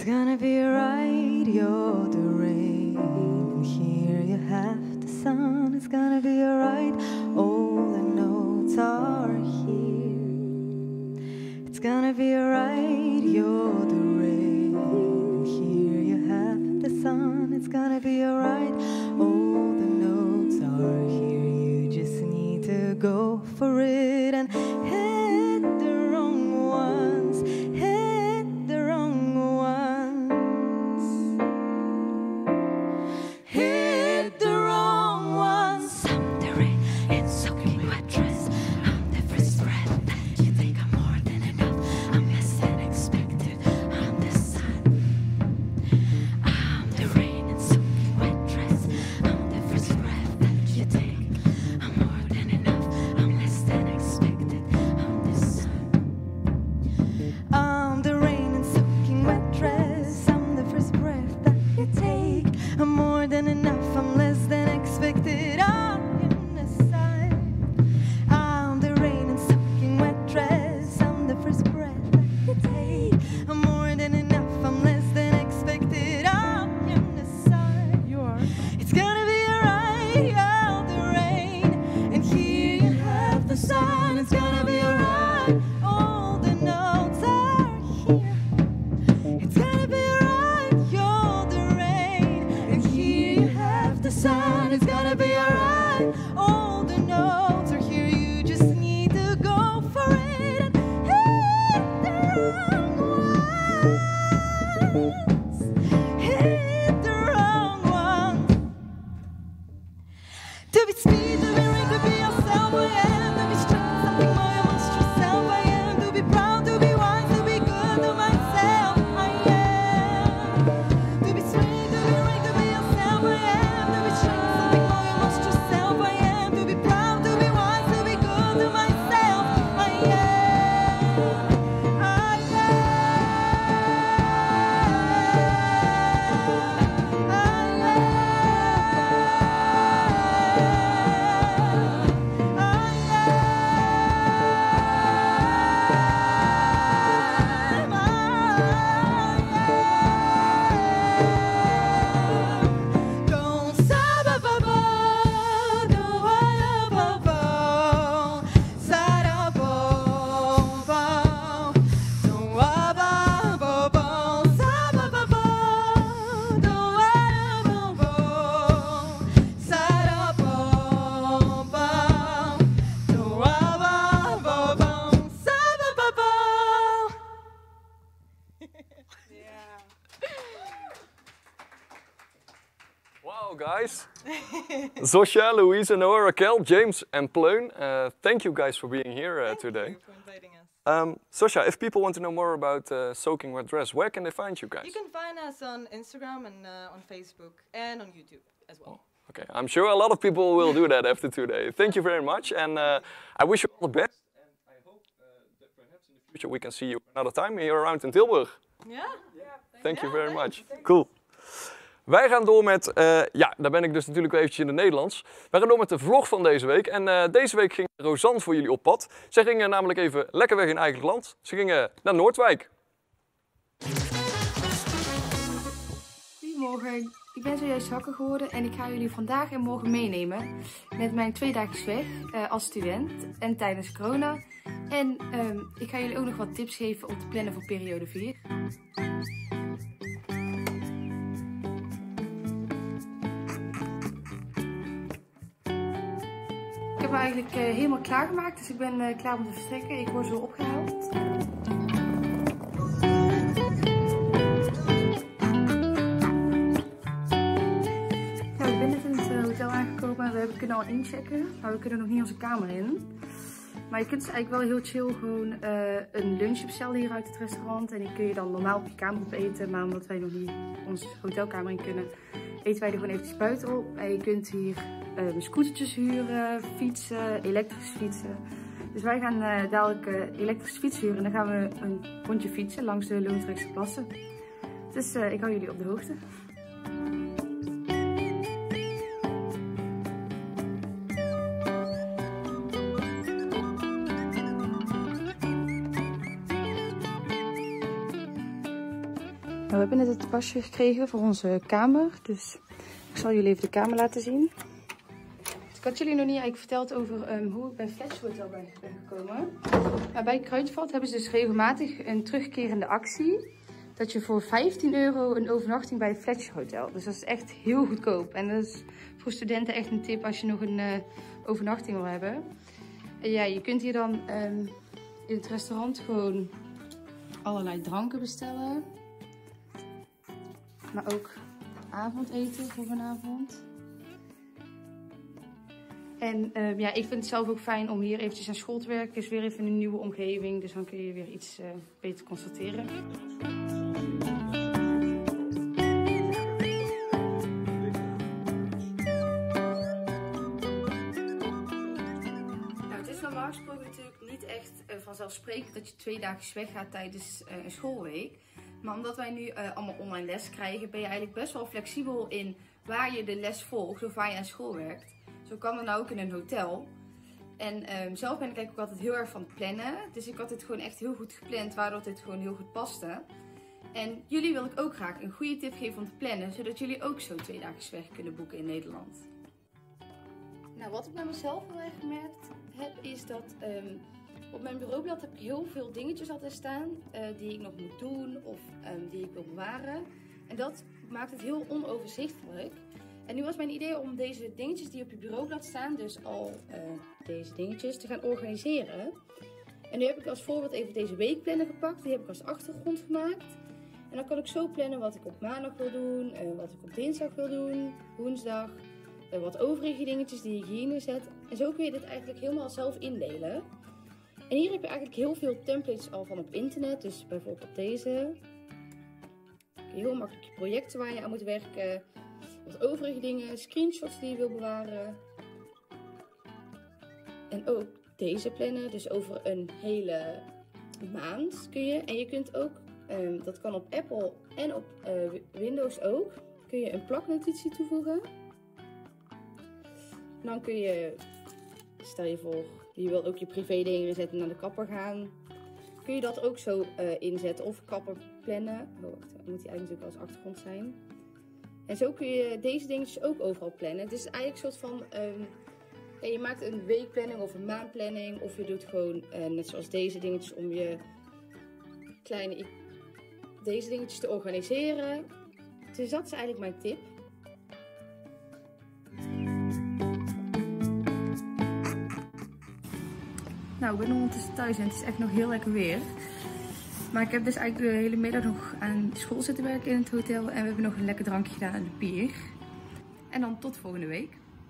Speaker 5: gonna be right, you're the rain, and here you have the sun. It's gonna be alright, all the notes are here. It's gonna be alright, you're the rain, and here you have the sun. It's gonna be alright, all the notes are here. You just need to go for it and hit the wrong ones, hit the wrong ones, hit the wrong ones. I'm the rain in soaking wet dress. I'm the first breath that you think I'm more than enough. I'm less than expected. I'm the sun. I'm the rain in soaking wet dress. I'm the first breath that you take. I'm more than enough. I'm less than expected. I'm the sun. I'm the rain in soaking wet dress. I'm the first breath that you take. I'm more than enough. I'm less than expected. I am the sun. I'm the rain in soaking wet dress. I'm the first breath that you take. I'm more than enough. I'm less than expected. I am the sun. You are. It's gonna be alright. You're the rain, and here you have the sun. It's gonna be alright. All the notes are here. It's gonna be alright. You're the rain, and here you have the sun. It's gonna be alright. All the notes are here. You just need to go for it and hit the wrong ones. Hit the wrong ones. To be speed, to be ring, to be yourself, I am. To be strong, something more, you must yourself, I am. To be proud, to be wise, to be good to myself, I am. To be sweet, to be ring, to be yourself, I am. To be strong, something more, you must yourself, I am. To be proud, to be wise, to be good to myself, I am. I Don't stop, ba, ba, ba, don't wanna, ba, ba, sa, da, ba, ba, don't wa, ba, ba, ba, sa, ba, ba, ba, don't wanna, ba, ba, sa, da, ba, ba, don't wa, ba, ba, ba, sa, ba, ba, ba.
Speaker 1: Wow, guys. Zosja, Louise, Noah, Raquel, James, and Pleun, uh, thank you guys for being here uh, today.
Speaker 5: for inviting us.
Speaker 1: Um, Zosja, if people want to know more about uh, Soaking Wet Dress, where can they find you guys?
Speaker 5: You can find us on Instagram and uh, on Facebook and on YouTube as well.
Speaker 1: Okay, I'm sure a lot of people will do that after today. Thank you very much, and uh, I wish you all the best. And I hope uh, that perhaps in the future we can see you another time here around in Tilburg.
Speaker 5: Yeah.
Speaker 1: Thank you very much. Cool. Wij gaan door met, uh, ja, daar ben ik dus natuurlijk wel eventjes in het Nederlands. Wij gaan door met de vlog van deze week. En uh, deze week ging Rosanne voor jullie op pad. Zij gingen namelijk even lekker weg in eigen land. Ze gingen naar Noordwijk.
Speaker 15: Goedemorgen, ik ben zojuist wakker geworden en ik ga jullie vandaag en morgen meenemen met mijn tweedaags weg uh, als student en tijdens corona. En um, ik ga jullie ook nog wat tips geven om te plannen voor periode vier. Ik heb me eigenlijk uh, helemaal klaargemaakt, dus ik ben uh, klaar om te vertrekken. Ik word zo opgehaald. Nou, ik ben net in het uh, hotel aangekomen. We hebben kunnen al inchecken, maar we kunnen nog niet onze kamer in. Maar je kunt dus eigenlijk wel heel chill gewoon uh, een lunch bestellen hier uit het restaurant. En die kun je dan normaal op je kamer opeten. Maar omdat wij nog niet onze hotelkamer in kunnen, eten wij er gewoon eventjes buiten op. En je kunt hier uh, scootertjes huren, fietsen, elektrische fietsen. Dus wij gaan uh, dadelijk uh, elektrische fiets huren. En dan gaan we een rondje fietsen langs de Loosdrechtse plassen. Dus uh, ik hou jullie op de hoogte. Nou, we hebben net het pasje gekregen voor onze kamer, dus ik zal jullie even de kamer laten zien. Dus ik had jullie nog niet eigenlijk verteld over um, hoe ik bij Fletch Hotel ben, ben gekomen. Maar bij Kruidvat hebben ze dus regelmatig een terugkerende actie. Dat je voor vijftien euro een overnachting bij het Fletch Hotel. Dus dat is echt heel goedkoop. En dat is voor studenten echt een tip als je nog een uh, overnachting wil hebben. En ja, je kunt hier dan um, in het restaurant gewoon allerlei dranken bestellen. Maar ook avondeten voor vanavond. En um, ja, ik vind het zelf ook fijn om hier eventjes aan school te werken. Het is weer even een nieuwe omgeving, dus dan kun je weer iets uh, beter constateren. Nou, het is normaal gesproken natuurlijk niet echt uh, vanzelfsprekend dat je twee dagen weggaat tijdens uh, een schoolweek. Maar omdat wij nu uh, allemaal online les krijgen, ben je eigenlijk best wel flexibel in waar je de les volgt of waar je aan school werkt. Zo kan dat nou ook in een hotel. En um, zelf ben ik eigenlijk ook altijd heel erg van het plannen. Dus ik had dit gewoon echt heel goed gepland, waardoor dit gewoon heel goed paste. En jullie wil ik ook graag een goede tip geven om te plannen, zodat jullie ook zo twee dagen weg kunnen boeken in Nederland. Nou, wat ik bij mezelf heel erg gemerkt heb, is dat um, op mijn bureaublad heb ik heel veel dingetjes altijd staan uh, die ik nog moet doen of um, die ik wil bewaren. En dat maakt het heel onoverzichtelijk. En nu was mijn idee om deze dingetjes die op je bureaublad staan, dus al uh, deze dingetjes, te gaan organiseren. En nu heb ik als voorbeeld even deze weekplanner gepakt. Die heb ik als achtergrond gemaakt. En dan kan ik zo plannen wat ik op maandag wil doen, uh, wat ik op dinsdag wil doen, woensdag. Uh, wat overige dingetjes die ik hier neerzet. En zo kun je dit eigenlijk helemaal zelf indelen. En hier heb je eigenlijk heel veel templates al van op internet. Dus bijvoorbeeld op deze. Heel makkelijk je projecten waar je aan moet werken. Wat overige dingen, screenshots die je wil bewaren. En ook deze plannen, dus over een hele maand kun je. En je kunt ook, um, dat kan op Apple en op uh, Windows ook, kun je een plaknotitie toevoegen. En dan kun je, stel je voor, je wilt ook je privé dingen zetten naar de kapper gaan. Kun je dat ook zo uh, inzetten of kapper plannen. Oh, wacht, dan moet die eigenlijk natuurlijk als achtergrond zijn. En zo kun je deze dingetjes ook overal plannen. Het is eigenlijk een soort van, um, ja, je maakt een weekplanning of een maandplanning. Of je doet gewoon, uh, net zoals deze dingetjes, om je kleine, deze dingetjes te organiseren. Dus dat is eigenlijk mijn tip. Nou, ik ben ondertussen thuis en het is echt nog heel lekker weer. Maar ik heb dus eigenlijk de hele middag nog aan school zitten werken in het hotel. En we hebben nog een lekker drankje gedaan aan de pier. En dan tot volgende week.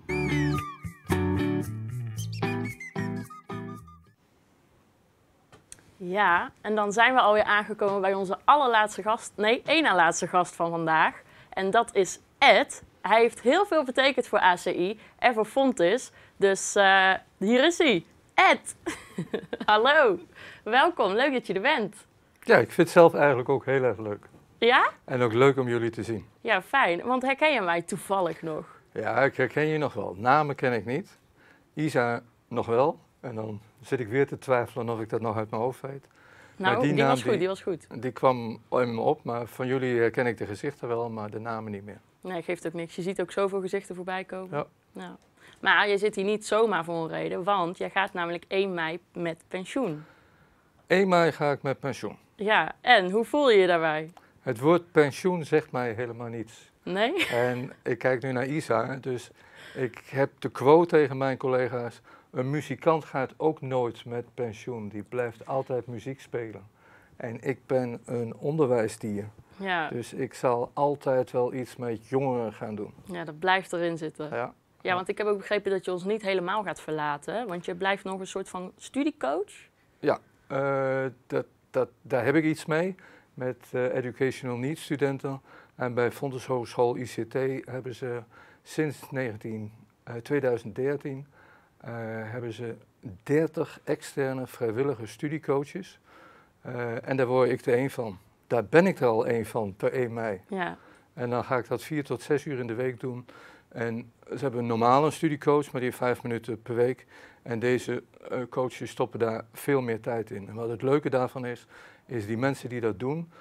Speaker 2: Ja, en dan zijn we alweer aangekomen bij onze allerlaatste gast. Nee, één na laatste gast van vandaag. En dat is Ed. Hij heeft heel veel betekend voor A C I en voor Fontys. Dus uh, hier is hij. Ed. Hallo. Welkom. Leuk dat je er bent.
Speaker 16: Ja, ik vind het zelf eigenlijk ook heel erg leuk.
Speaker 2: Ja?
Speaker 16: En ook leuk om jullie te zien.
Speaker 2: Ja, fijn. Want herken je mij toevallig nog?
Speaker 16: Ja, ik herken je nog wel. Namen ken ik niet. Isa nog wel. En dan zit ik weer te twijfelen of ik dat nog uit mijn hoofd weet.
Speaker 2: Nou, die, die was goed, die, die was goed.
Speaker 16: Die kwam in me op, maar van jullie herken ik de gezichten wel, maar de namen niet meer.
Speaker 2: Nee, geeft ook niks. Je ziet ook zoveel gezichten voorbij komen.
Speaker 16: Ja.
Speaker 2: Nou. Maar je zit hier niet zomaar voor een reden, want jij gaat namelijk één mei met pensioen.
Speaker 16: één mei ga ik met pensioen.
Speaker 2: Ja, en hoe voel je je daarbij?
Speaker 16: Het woord pensioen zegt mij helemaal niets.
Speaker 2: Nee?
Speaker 16: En ik kijk nu naar Isa, dus ik heb de quote tegen mijn collega's: een muzikant gaat ook nooit met pensioen, die blijft altijd muziek spelen. En ik ben een onderwijsdier,
Speaker 2: ja.
Speaker 16: Dus ik zal altijd wel iets met jongeren gaan doen.
Speaker 2: Ja, dat blijft erin zitten.
Speaker 16: Ja.
Speaker 2: Ja, want ik heb ook begrepen dat je ons niet helemaal gaat verlaten, want je blijft nog een soort van studiecoach.
Speaker 16: Ja, uh, dat, dat, daar heb ik iets mee met uh, Educational Needs studenten. En bij Fontys Hogeschool I C T hebben ze sinds negentien, uh, twintig dertien uh, hebben ze dertig externe vrijwillige studiecoaches. Uh, en daar word ik er één van. Daar ben ik er al één van per één mei.
Speaker 2: Ja.
Speaker 16: En dan ga ik dat vier tot zes uur in de week doen. En ze hebben een normale studiecoach, maar die heeft vijf minuten per week. En deze uh, coaches stoppen daar veel meer tijd in. En wat het leuke daarvan is, is die mensen die dat doen,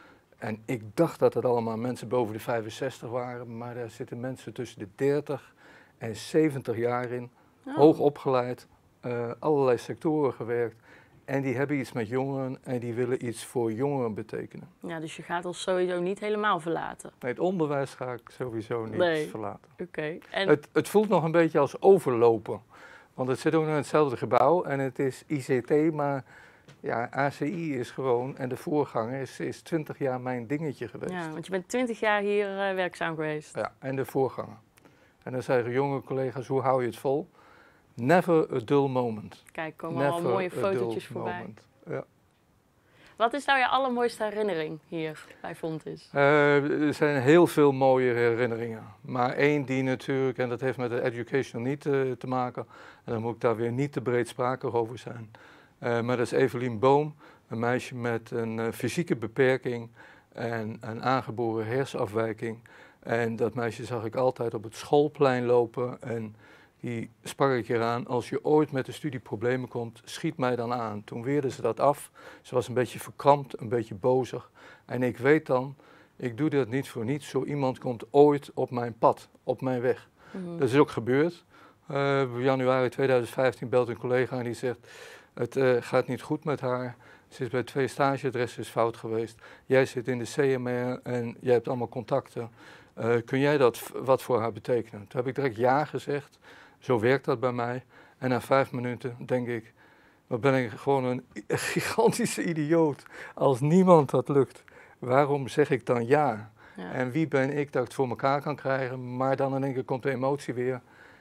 Speaker 16: En ik dacht dat het allemaal mensen boven de vijfenzestig waren, maar daar zitten mensen tussen de dertig en zeventig jaar in,
Speaker 2: Oh.
Speaker 16: hoog opgeleid, uh, allerlei sectoren gewerkt. En die hebben iets met jongeren en die willen iets voor jongeren betekenen.
Speaker 2: Ja, dus je gaat ons sowieso niet helemaal verlaten.
Speaker 16: Nee, het onderwijs ga ik sowieso niet
Speaker 2: Nee.
Speaker 16: verlaten.
Speaker 2: Oké. Okay. En...
Speaker 16: Het, het voelt nog een beetje als overlopen. Want het zit ook in hetzelfde gebouw en het is I C T, maar ja, A C I is gewoon, en de voorganger is, is twintig jaar mijn dingetje geweest.
Speaker 2: Ja, want je bent twintig jaar hier uh, werkzaam geweest.
Speaker 16: Ja, en de voorganger. En dan zeggen jonge collega's, hoe hou je het vol? Never a dull moment.
Speaker 2: Kijk, komen Never al mooie fotootjes voorbij. Moment.
Speaker 16: Ja.
Speaker 2: Wat is nou je allermooiste herinnering hier bij Fontys?
Speaker 16: Uh, er zijn heel veel mooie herinneringen. Maar één die natuurlijk, en dat heeft met de educational need uh, te maken, en dan moet ik daar weer niet te breedsprakig over zijn. Uh, maar dat is Evelien Boom, een meisje met een uh, fysieke beperking en een aangeboren hersenafwijking. En dat meisje zag ik altijd op het schoolplein lopen en die sprak ik eraan, als je ooit met de studie problemen komt, schiet mij dan aan. Toen weerde ze dat af. Ze was een beetje verkrampt, een beetje bozig. En ik weet dan, ik doe dat niet voor niets. Zo iemand komt ooit op mijn pad, op mijn weg. Mm-hmm. Dat is ook gebeurd. Uh, in januari tweeduizend vijftien belt een collega en die zegt, het uh, gaat niet goed met haar. Ze is bij twee stageadressen is fout geweest. Jij zit in de C M R en jij hebt allemaal contacten. Uh, kun jij dat wat voor haar betekenen? Toen heb ik direct ja gezegd. Zo werkt dat bij mij. En na vijf minuten denk ik, wat ben ik gewoon een gigantische idioot. Als niemand dat lukt, waarom zeg ik dan ja? Ja. En wie ben ik dat ik het voor elkaar kan krijgen? Maar dan in één keer komt de emotie weer.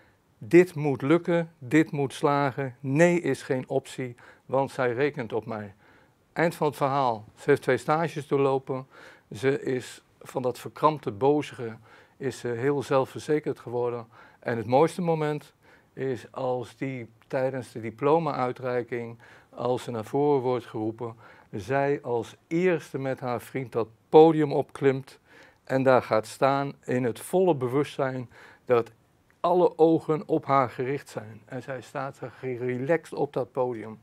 Speaker 16: Dit moet lukken, dit moet slagen. Nee is geen optie, want zij rekent op mij. Eind van het verhaal. Ze heeft twee stages doorlopen. Ze is van dat verkrampte bozige is ze heel zelfverzekerd geworden. En het mooiste moment is als die tijdens de diploma-uitreiking, als ze naar voren wordt geroepen, zij als eerste met haar vriend dat podium opklimt en daar gaat staan in het volle bewustzijn dat alle ogen op haar gericht zijn. En zij staat gerelaxed op dat podium.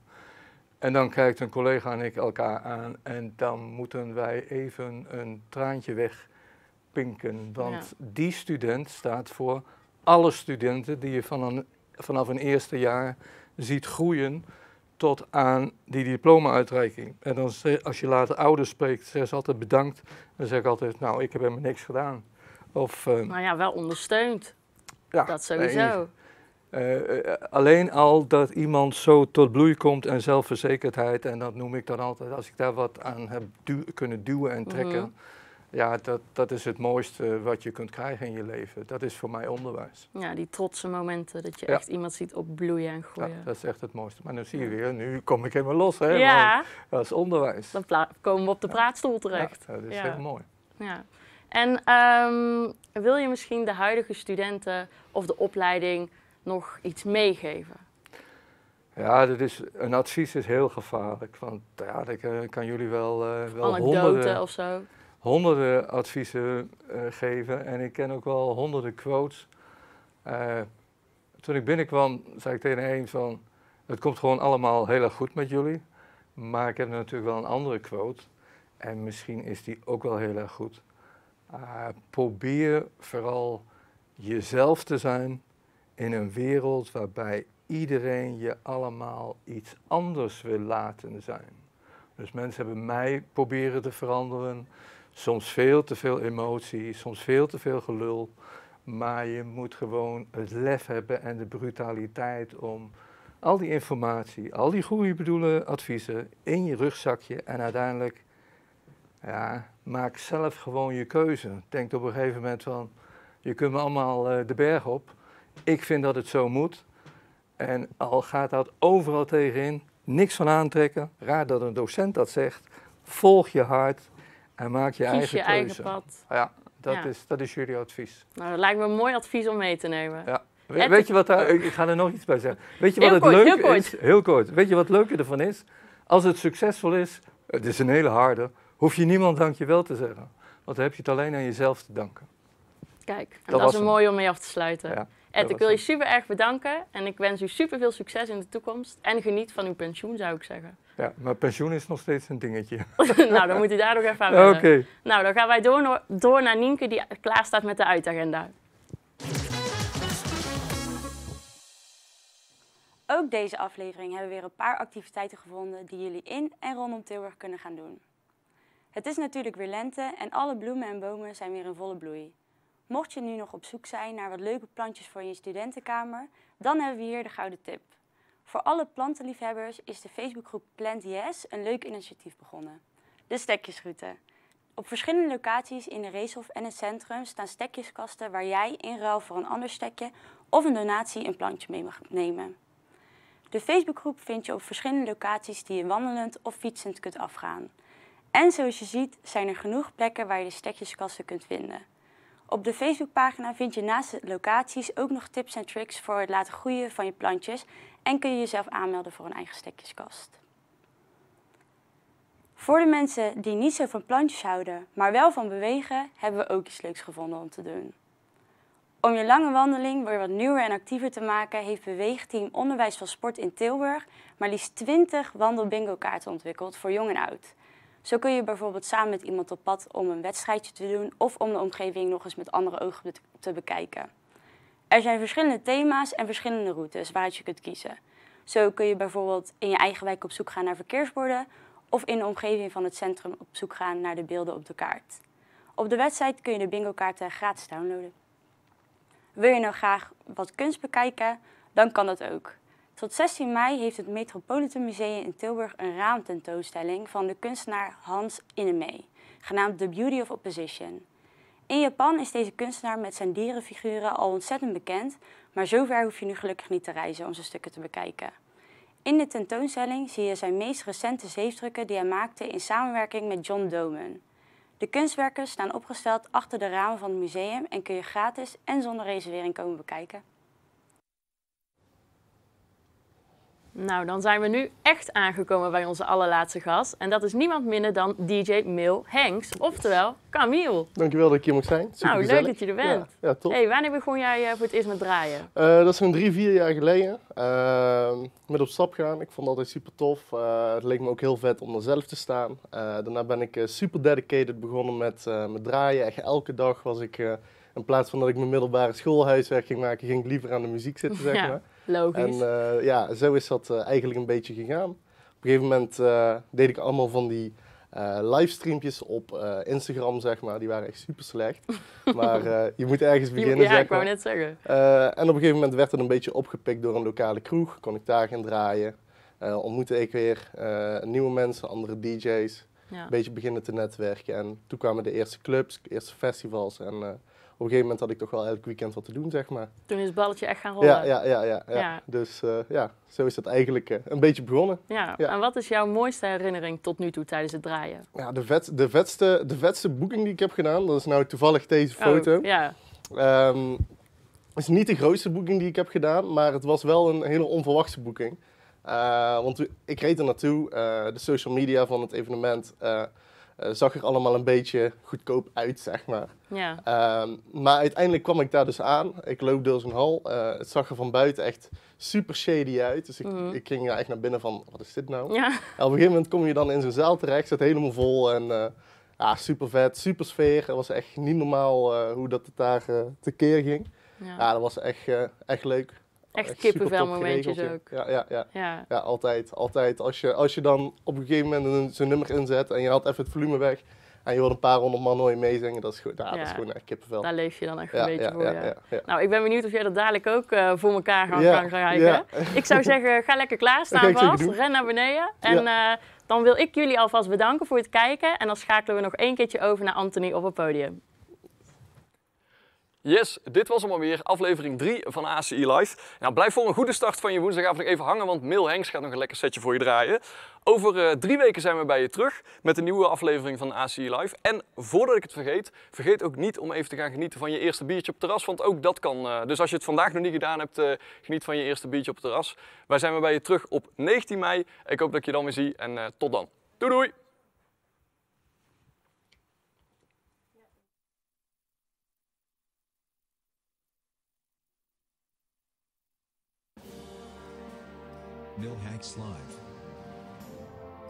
Speaker 16: En dan kijkt een collega en ik elkaar aan en dan moeten wij even een traantje wegpinken. Want ja. die student staat voor alle studenten die je van een, vanaf een eerste jaar ziet groeien tot aan die diploma-uitreiking. En dan, als je later ouders spreekt, zeggen ze altijd bedankt. Dan zeg ik altijd, nou, ik heb helemaal niks gedaan. Of, uh,
Speaker 2: nou ja, wel ondersteund.
Speaker 16: Ja,
Speaker 2: dat sowieso.
Speaker 16: Nee, uh, uh, alleen al dat iemand zo tot bloei komt en zelfverzekerdheid, en dat noem ik dan altijd, als ik daar wat aan heb du- kunnen duwen en trekken, mm-hmm. ja, dat, dat is het mooiste wat je kunt krijgen in je leven. Dat is voor mij onderwijs.
Speaker 2: Ja, die trotse momenten, dat je
Speaker 16: ja.
Speaker 2: echt iemand ziet opbloeien en groeien.
Speaker 16: Ja, dat is echt het mooiste. Maar nu zie je weer, nu kom ik helemaal los, hè.
Speaker 2: Ja.
Speaker 16: Want dat is onderwijs.
Speaker 2: Dan pla- komen we op de praatstoel terecht.
Speaker 16: Ja, dat is
Speaker 2: ja.
Speaker 16: heel mooi.
Speaker 2: Ja. En um, wil je misschien de huidige studenten of de opleiding nog iets meegeven?
Speaker 16: Ja, dat is, een advies is heel gevaarlijk. Want ja, ik kan jullie wel, uh, wel
Speaker 2: anekdote
Speaker 16: honderden,
Speaker 2: of zo.
Speaker 16: honderden adviezen uh, geven. En ik ken ook wel honderden quotes. Uh, toen ik binnenkwam, zei ik tegen een van, het komt gewoon allemaal heel erg goed met jullie. Maar ik heb natuurlijk wel een andere quote. En misschien is die ook wel heel erg goed. Uh, probeer vooral jezelf te zijn in een wereld waarbij iedereen je allemaal iets anders wil laten zijn. Dus mensen hebben mij proberen te veranderen. Soms veel te veel emotie, soms veel te veel gelul. Maar je moet gewoon het lef hebben en de brutaliteit om al die informatie, al die goede bedoelde adviezen in je rugzakje en uiteindelijk, ja, maak zelf gewoon je keuze. Denk op een gegeven moment van, je kunt me allemaal uh, de berg op. Ik vind dat het zo moet. En al gaat dat overal tegenin, niks van aantrekken. Raar dat een docent dat zegt. Volg je hart en maak je
Speaker 2: Kies
Speaker 16: eigen
Speaker 2: je
Speaker 16: keuze.
Speaker 2: eigen pad.
Speaker 16: Ja, dat,
Speaker 2: Ja.
Speaker 16: Is, dat is jullie advies.
Speaker 2: Nou, dat lijkt me een mooi advies om mee te nemen.
Speaker 16: Ja. We, weet je wat daar, ik ga er nog iets bij zeggen. Weet je wat
Speaker 2: Heel
Speaker 16: het
Speaker 2: kort,
Speaker 16: leuke
Speaker 2: heel kort.
Speaker 16: is? Heel kort. Weet je wat het leuke ervan is? Als het succesvol is, het is een hele harde, hoef je niemand dankjewel te zeggen. Want dan heb je het alleen aan jezelf te danken.
Speaker 2: Kijk, en
Speaker 16: Dat
Speaker 2: dat,
Speaker 16: was
Speaker 2: is een
Speaker 16: hem.
Speaker 2: mooi om mee af te sluiten.
Speaker 16: Ja,
Speaker 2: Ed,
Speaker 16: dat
Speaker 2: ik
Speaker 16: was
Speaker 2: wil je super erg bedanken en ik wens u super veel succes in de toekomst. En geniet van uw pensioen, zou ik zeggen.
Speaker 16: Ja, maar pensioen is nog steeds een dingetje.
Speaker 2: Nou, dan moet hij daar nog even aan wennen.
Speaker 16: Oké.
Speaker 2: Nou, dan gaan wij door, door naar Nienke die klaar staat met de uitagenda.
Speaker 17: Ook deze aflevering hebben we weer een paar activiteiten gevonden die jullie in en rondom Tilburg kunnen gaan doen. Het is natuurlijk weer lente en alle bloemen en bomen zijn weer in volle bloei. Mocht je nu nog op zoek zijn naar wat leuke plantjes voor je studentenkamer, dan hebben we hier de gouden tip. Voor alle plantenliefhebbers is de Facebookgroep Plant Yes een leuk initiatief begonnen. De stekjesroute. Op verschillende locaties in de Reeshof en het centrum staan stekjeskasten waar jij in ruil voor een ander stekje of een donatie een plantje mee mag nemen. De Facebookgroep vind je op verschillende locaties die je wandelend of fietsend kunt afgaan. En zoals je ziet zijn er genoeg plekken waar je de stekjeskasten kunt vinden. Op de Facebookpagina vind je naast de locaties ook nog tips en tricks voor het laten groeien van je plantjes en kun je jezelf aanmelden voor een eigen stekjeskast. Voor de mensen die niet zo van plantjes houden, maar wel van bewegen, hebben we ook iets leuks gevonden om te doen. Om je lange wandeling weer wat nieuwer en actiever te maken, heeft Beweegteam Onderwijs van Sport in Tilburg maar liefst twintig wandelbingo-kaarten ontwikkeld voor jong en oud. Zo kun je bijvoorbeeld samen met iemand op pad om een wedstrijdje te doen of om de omgeving nog eens met andere ogen te bekijken. Er zijn verschillende thema's en verschillende routes waaruit je kunt kiezen. Zo kun je bijvoorbeeld in je eigen wijk op zoek gaan naar verkeersborden of in de omgeving van het centrum op zoek gaan naar de beelden op de kaart. Op de website kun je de bingo-kaarten gratis downloaden. Wil je nou graag wat kunst bekijken? Dan kan dat ook. Tot zestien mei heeft het Metropolitan Museum in Tilburg een raamtentoonstelling van de kunstenaar Hans Innemee, genaamd The Beauty of Opposition. In Japan is deze kunstenaar met zijn dierenfiguren al ontzettend bekend, maar zover hoef je nu gelukkig niet te reizen om zijn stukken te bekijken. In de tentoonstelling zie je zijn meest recente zeefdrukken die hij maakte in samenwerking met John Domen. De kunstwerken staan opgesteld achter de ramen van het museum en kun je gratis en zonder reservering komen bekijken.
Speaker 2: Nou, dan zijn we nu echt aangekomen bij onze allerlaatste gast. En dat is niemand minder dan D J Mil Hanks, oftewel Camille.
Speaker 18: Dankjewel dat ik hier mocht zijn. Super
Speaker 2: nou,
Speaker 18: gezellig.
Speaker 2: leuk dat je er bent.
Speaker 18: Ja, ja top.
Speaker 2: Hey, wanneer begon jij uh, voor het eerst met draaien?
Speaker 18: Uh, dat is zo'n drie, vier jaar geleden. Uh, met op stap gaan. Ik vond het altijd super tof. Uh, het leek me ook heel vet om er zelf te staan. Uh, daarna ben ik uh, super dedicated begonnen met, uh, met draaien. Echt elke dag was ik, uh, in plaats van dat ik mijn middelbare schoolhuiswerk ging maken, ging ik liever aan de muziek zitten, zeg
Speaker 2: ja,
Speaker 18: maar.
Speaker 2: Logisch.
Speaker 18: En uh, ja, zo is dat uh, eigenlijk een beetje gegaan. Op een gegeven moment uh, deed ik allemaal van die uh, livestreampjes op uh, Instagram, zeg maar. Die waren echt super slecht. Maar uh, je moet ergens beginnen,
Speaker 2: ja,
Speaker 18: zeg maar.
Speaker 2: ik wou net zeggen.
Speaker 18: Uh, en op een gegeven moment werd het een beetje opgepikt door een lokale kroeg. Kon ik daar gaan draaien. Uh, ontmoette ik weer uh, nieuwe mensen, andere D J's. Ja. Een beetje beginnen te netwerken. En toen kwamen de eerste clubs, de eerste festivals. En uh, op een gegeven moment had ik toch wel elk weekend wat te doen, zeg maar.
Speaker 2: Toen is het balletje echt gaan rollen.
Speaker 18: Ja, ja, ja. ja, ja. ja. Dus uh, ja, zo is het eigenlijk uh, een beetje begonnen.
Speaker 2: Ja. ja, en wat is jouw mooiste herinnering tot nu toe tijdens het draaien?
Speaker 18: Ja, de, vet, de, vetste, de vetste boeking die ik heb gedaan, dat is nou toevallig deze foto.
Speaker 2: Oh, ja.
Speaker 18: Um, het is niet de grootste boeking die ik heb gedaan, maar het was wel een hele onverwachte boeking. Uh, want ik reed er naartoe, uh, de social media van het evenement uh, uh, zag er allemaal een beetje goedkoop uit, zeg maar.
Speaker 2: Ja.
Speaker 18: Uh, maar uiteindelijk kwam ik daar dus aan. Ik loop door zo'n hal. Uh, het zag er van buiten echt super shady uit. Dus ik, mm. ik ging echt naar binnen van, wat is dit nou?
Speaker 2: Ja.
Speaker 18: En op een gegeven moment kom je dan in zo'n zaal terecht, zit helemaal vol en uh, ja, super vet, super sfeer. Het was echt niet normaal uh, hoe dat het daar uh, tekeer ging. Ja. ja, dat was echt, uh, echt leuk.
Speaker 2: Echt kippenvel momentjes ook.
Speaker 18: Ja, ja, ja.
Speaker 2: ja.
Speaker 18: ja altijd. altijd. Als, je, als je dan op een gegeven moment zo'n nummer inzet en je haalt even het volume weg en je hoort een paar honderd man hoor je meezingen, dat is, goed, ja, ja. dat is gewoon echt kippenvel.
Speaker 2: Daar leef je dan echt een
Speaker 18: ja,
Speaker 2: beetje
Speaker 18: ja,
Speaker 2: voor.
Speaker 18: ja,
Speaker 2: Ja.
Speaker 18: Ja, ja.
Speaker 2: Nou, ik ben benieuwd of jij dat dadelijk ook uh, voor elkaar gaan,
Speaker 18: ja,
Speaker 2: kan krijgen.
Speaker 18: Ja.
Speaker 2: Ik zou zeggen, ga lekker klaarstaan vast, ren naar beneden. En ja. uh, dan wil ik jullie alvast bedanken voor het kijken en dan schakelen we nog één keertje over naar Anthony op het podium.
Speaker 1: Yes, dit was hem alweer, aflevering drie van A C I Live. Nou, blijf voor een goede start van je woensdagavond nog even hangen, want Mil Hanks gaat nog een lekker setje voor je draaien. Over uh, drie weken zijn we bij je terug met een nieuwe aflevering van A C I Live. En voordat ik het vergeet, vergeet ook niet om even te gaan genieten van je eerste biertje op het terras, want ook dat kan. Uh, dus als je het vandaag nog niet gedaan hebt, uh, geniet van je eerste biertje op het terras. Wij zijn weer bij je terug op negentien mei. Ik hoop dat ik je dan weer zie en uh, tot dan. Doei doei!
Speaker 19: Mil Hanks Live.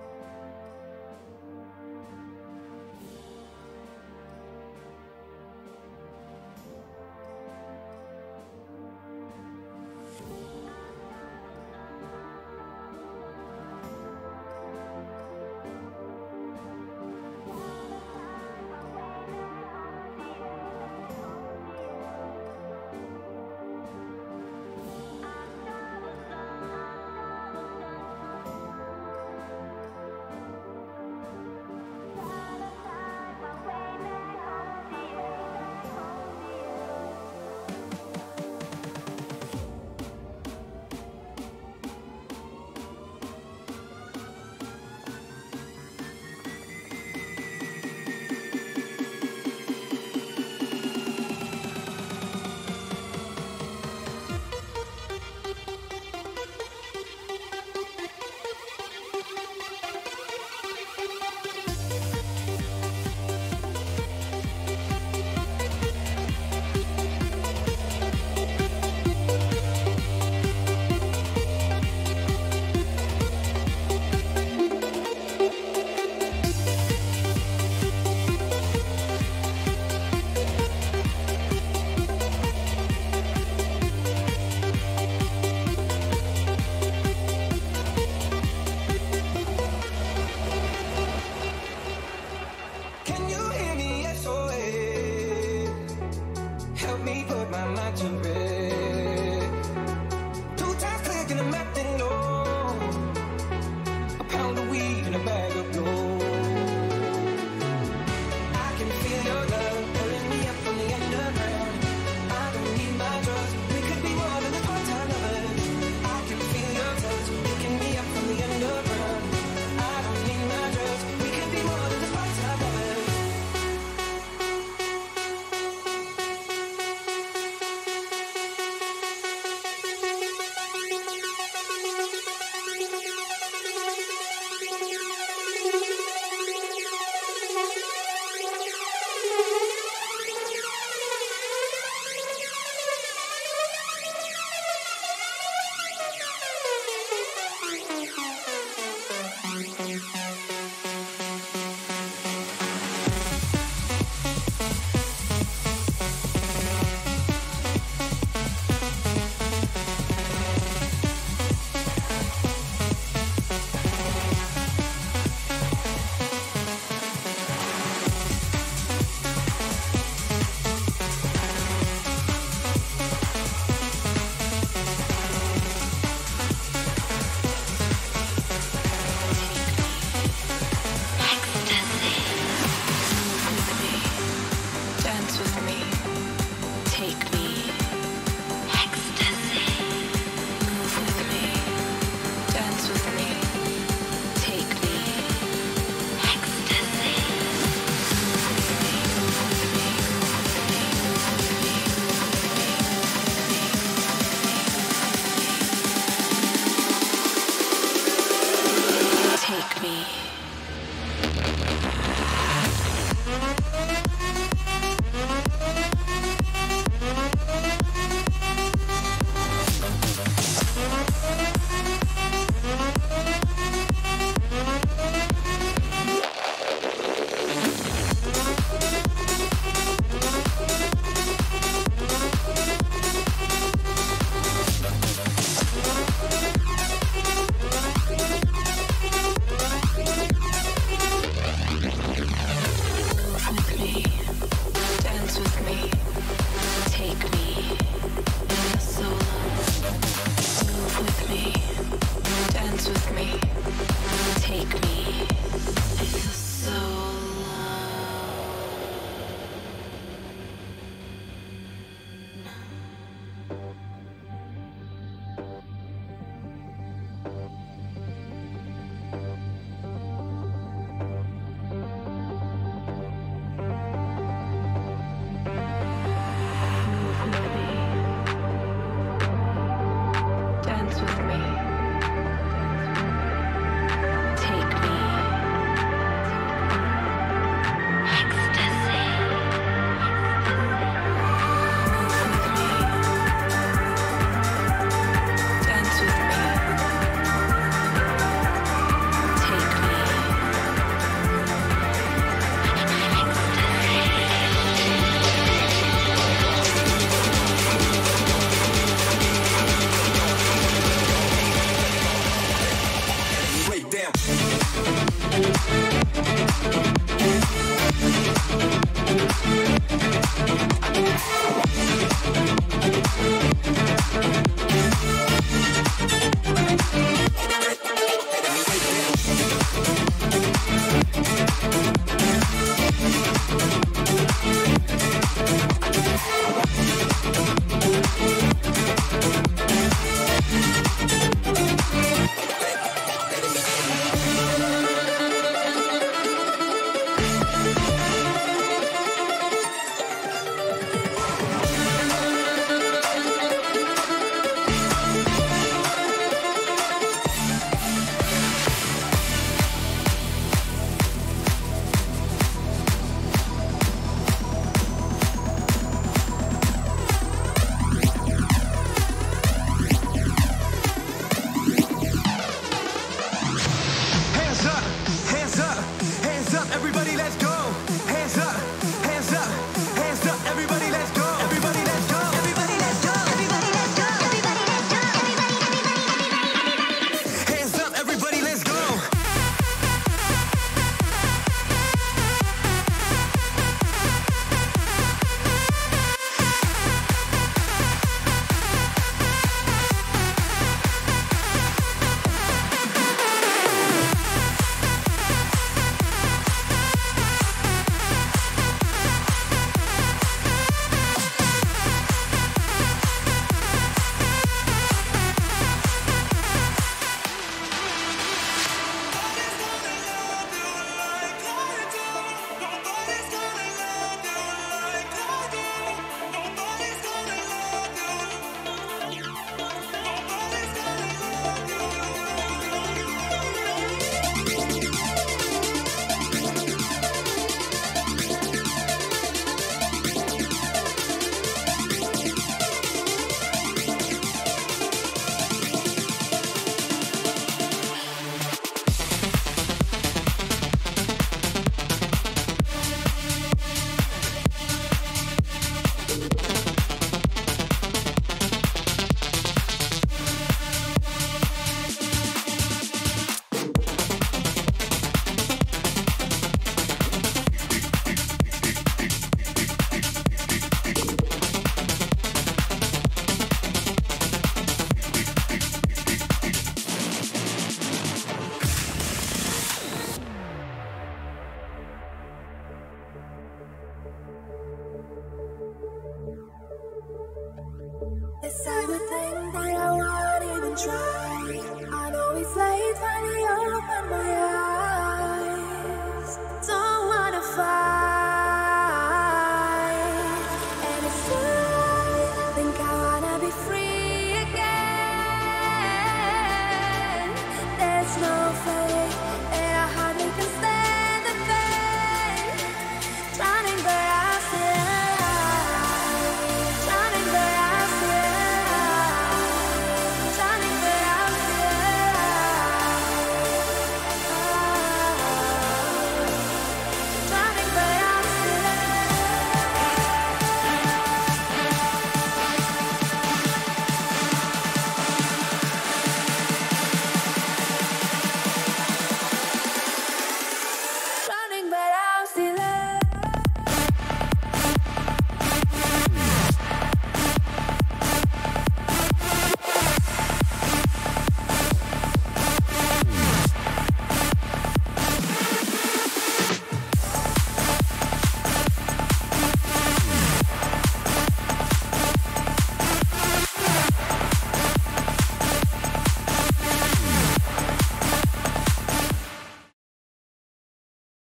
Speaker 6: It's everything that I won't even try.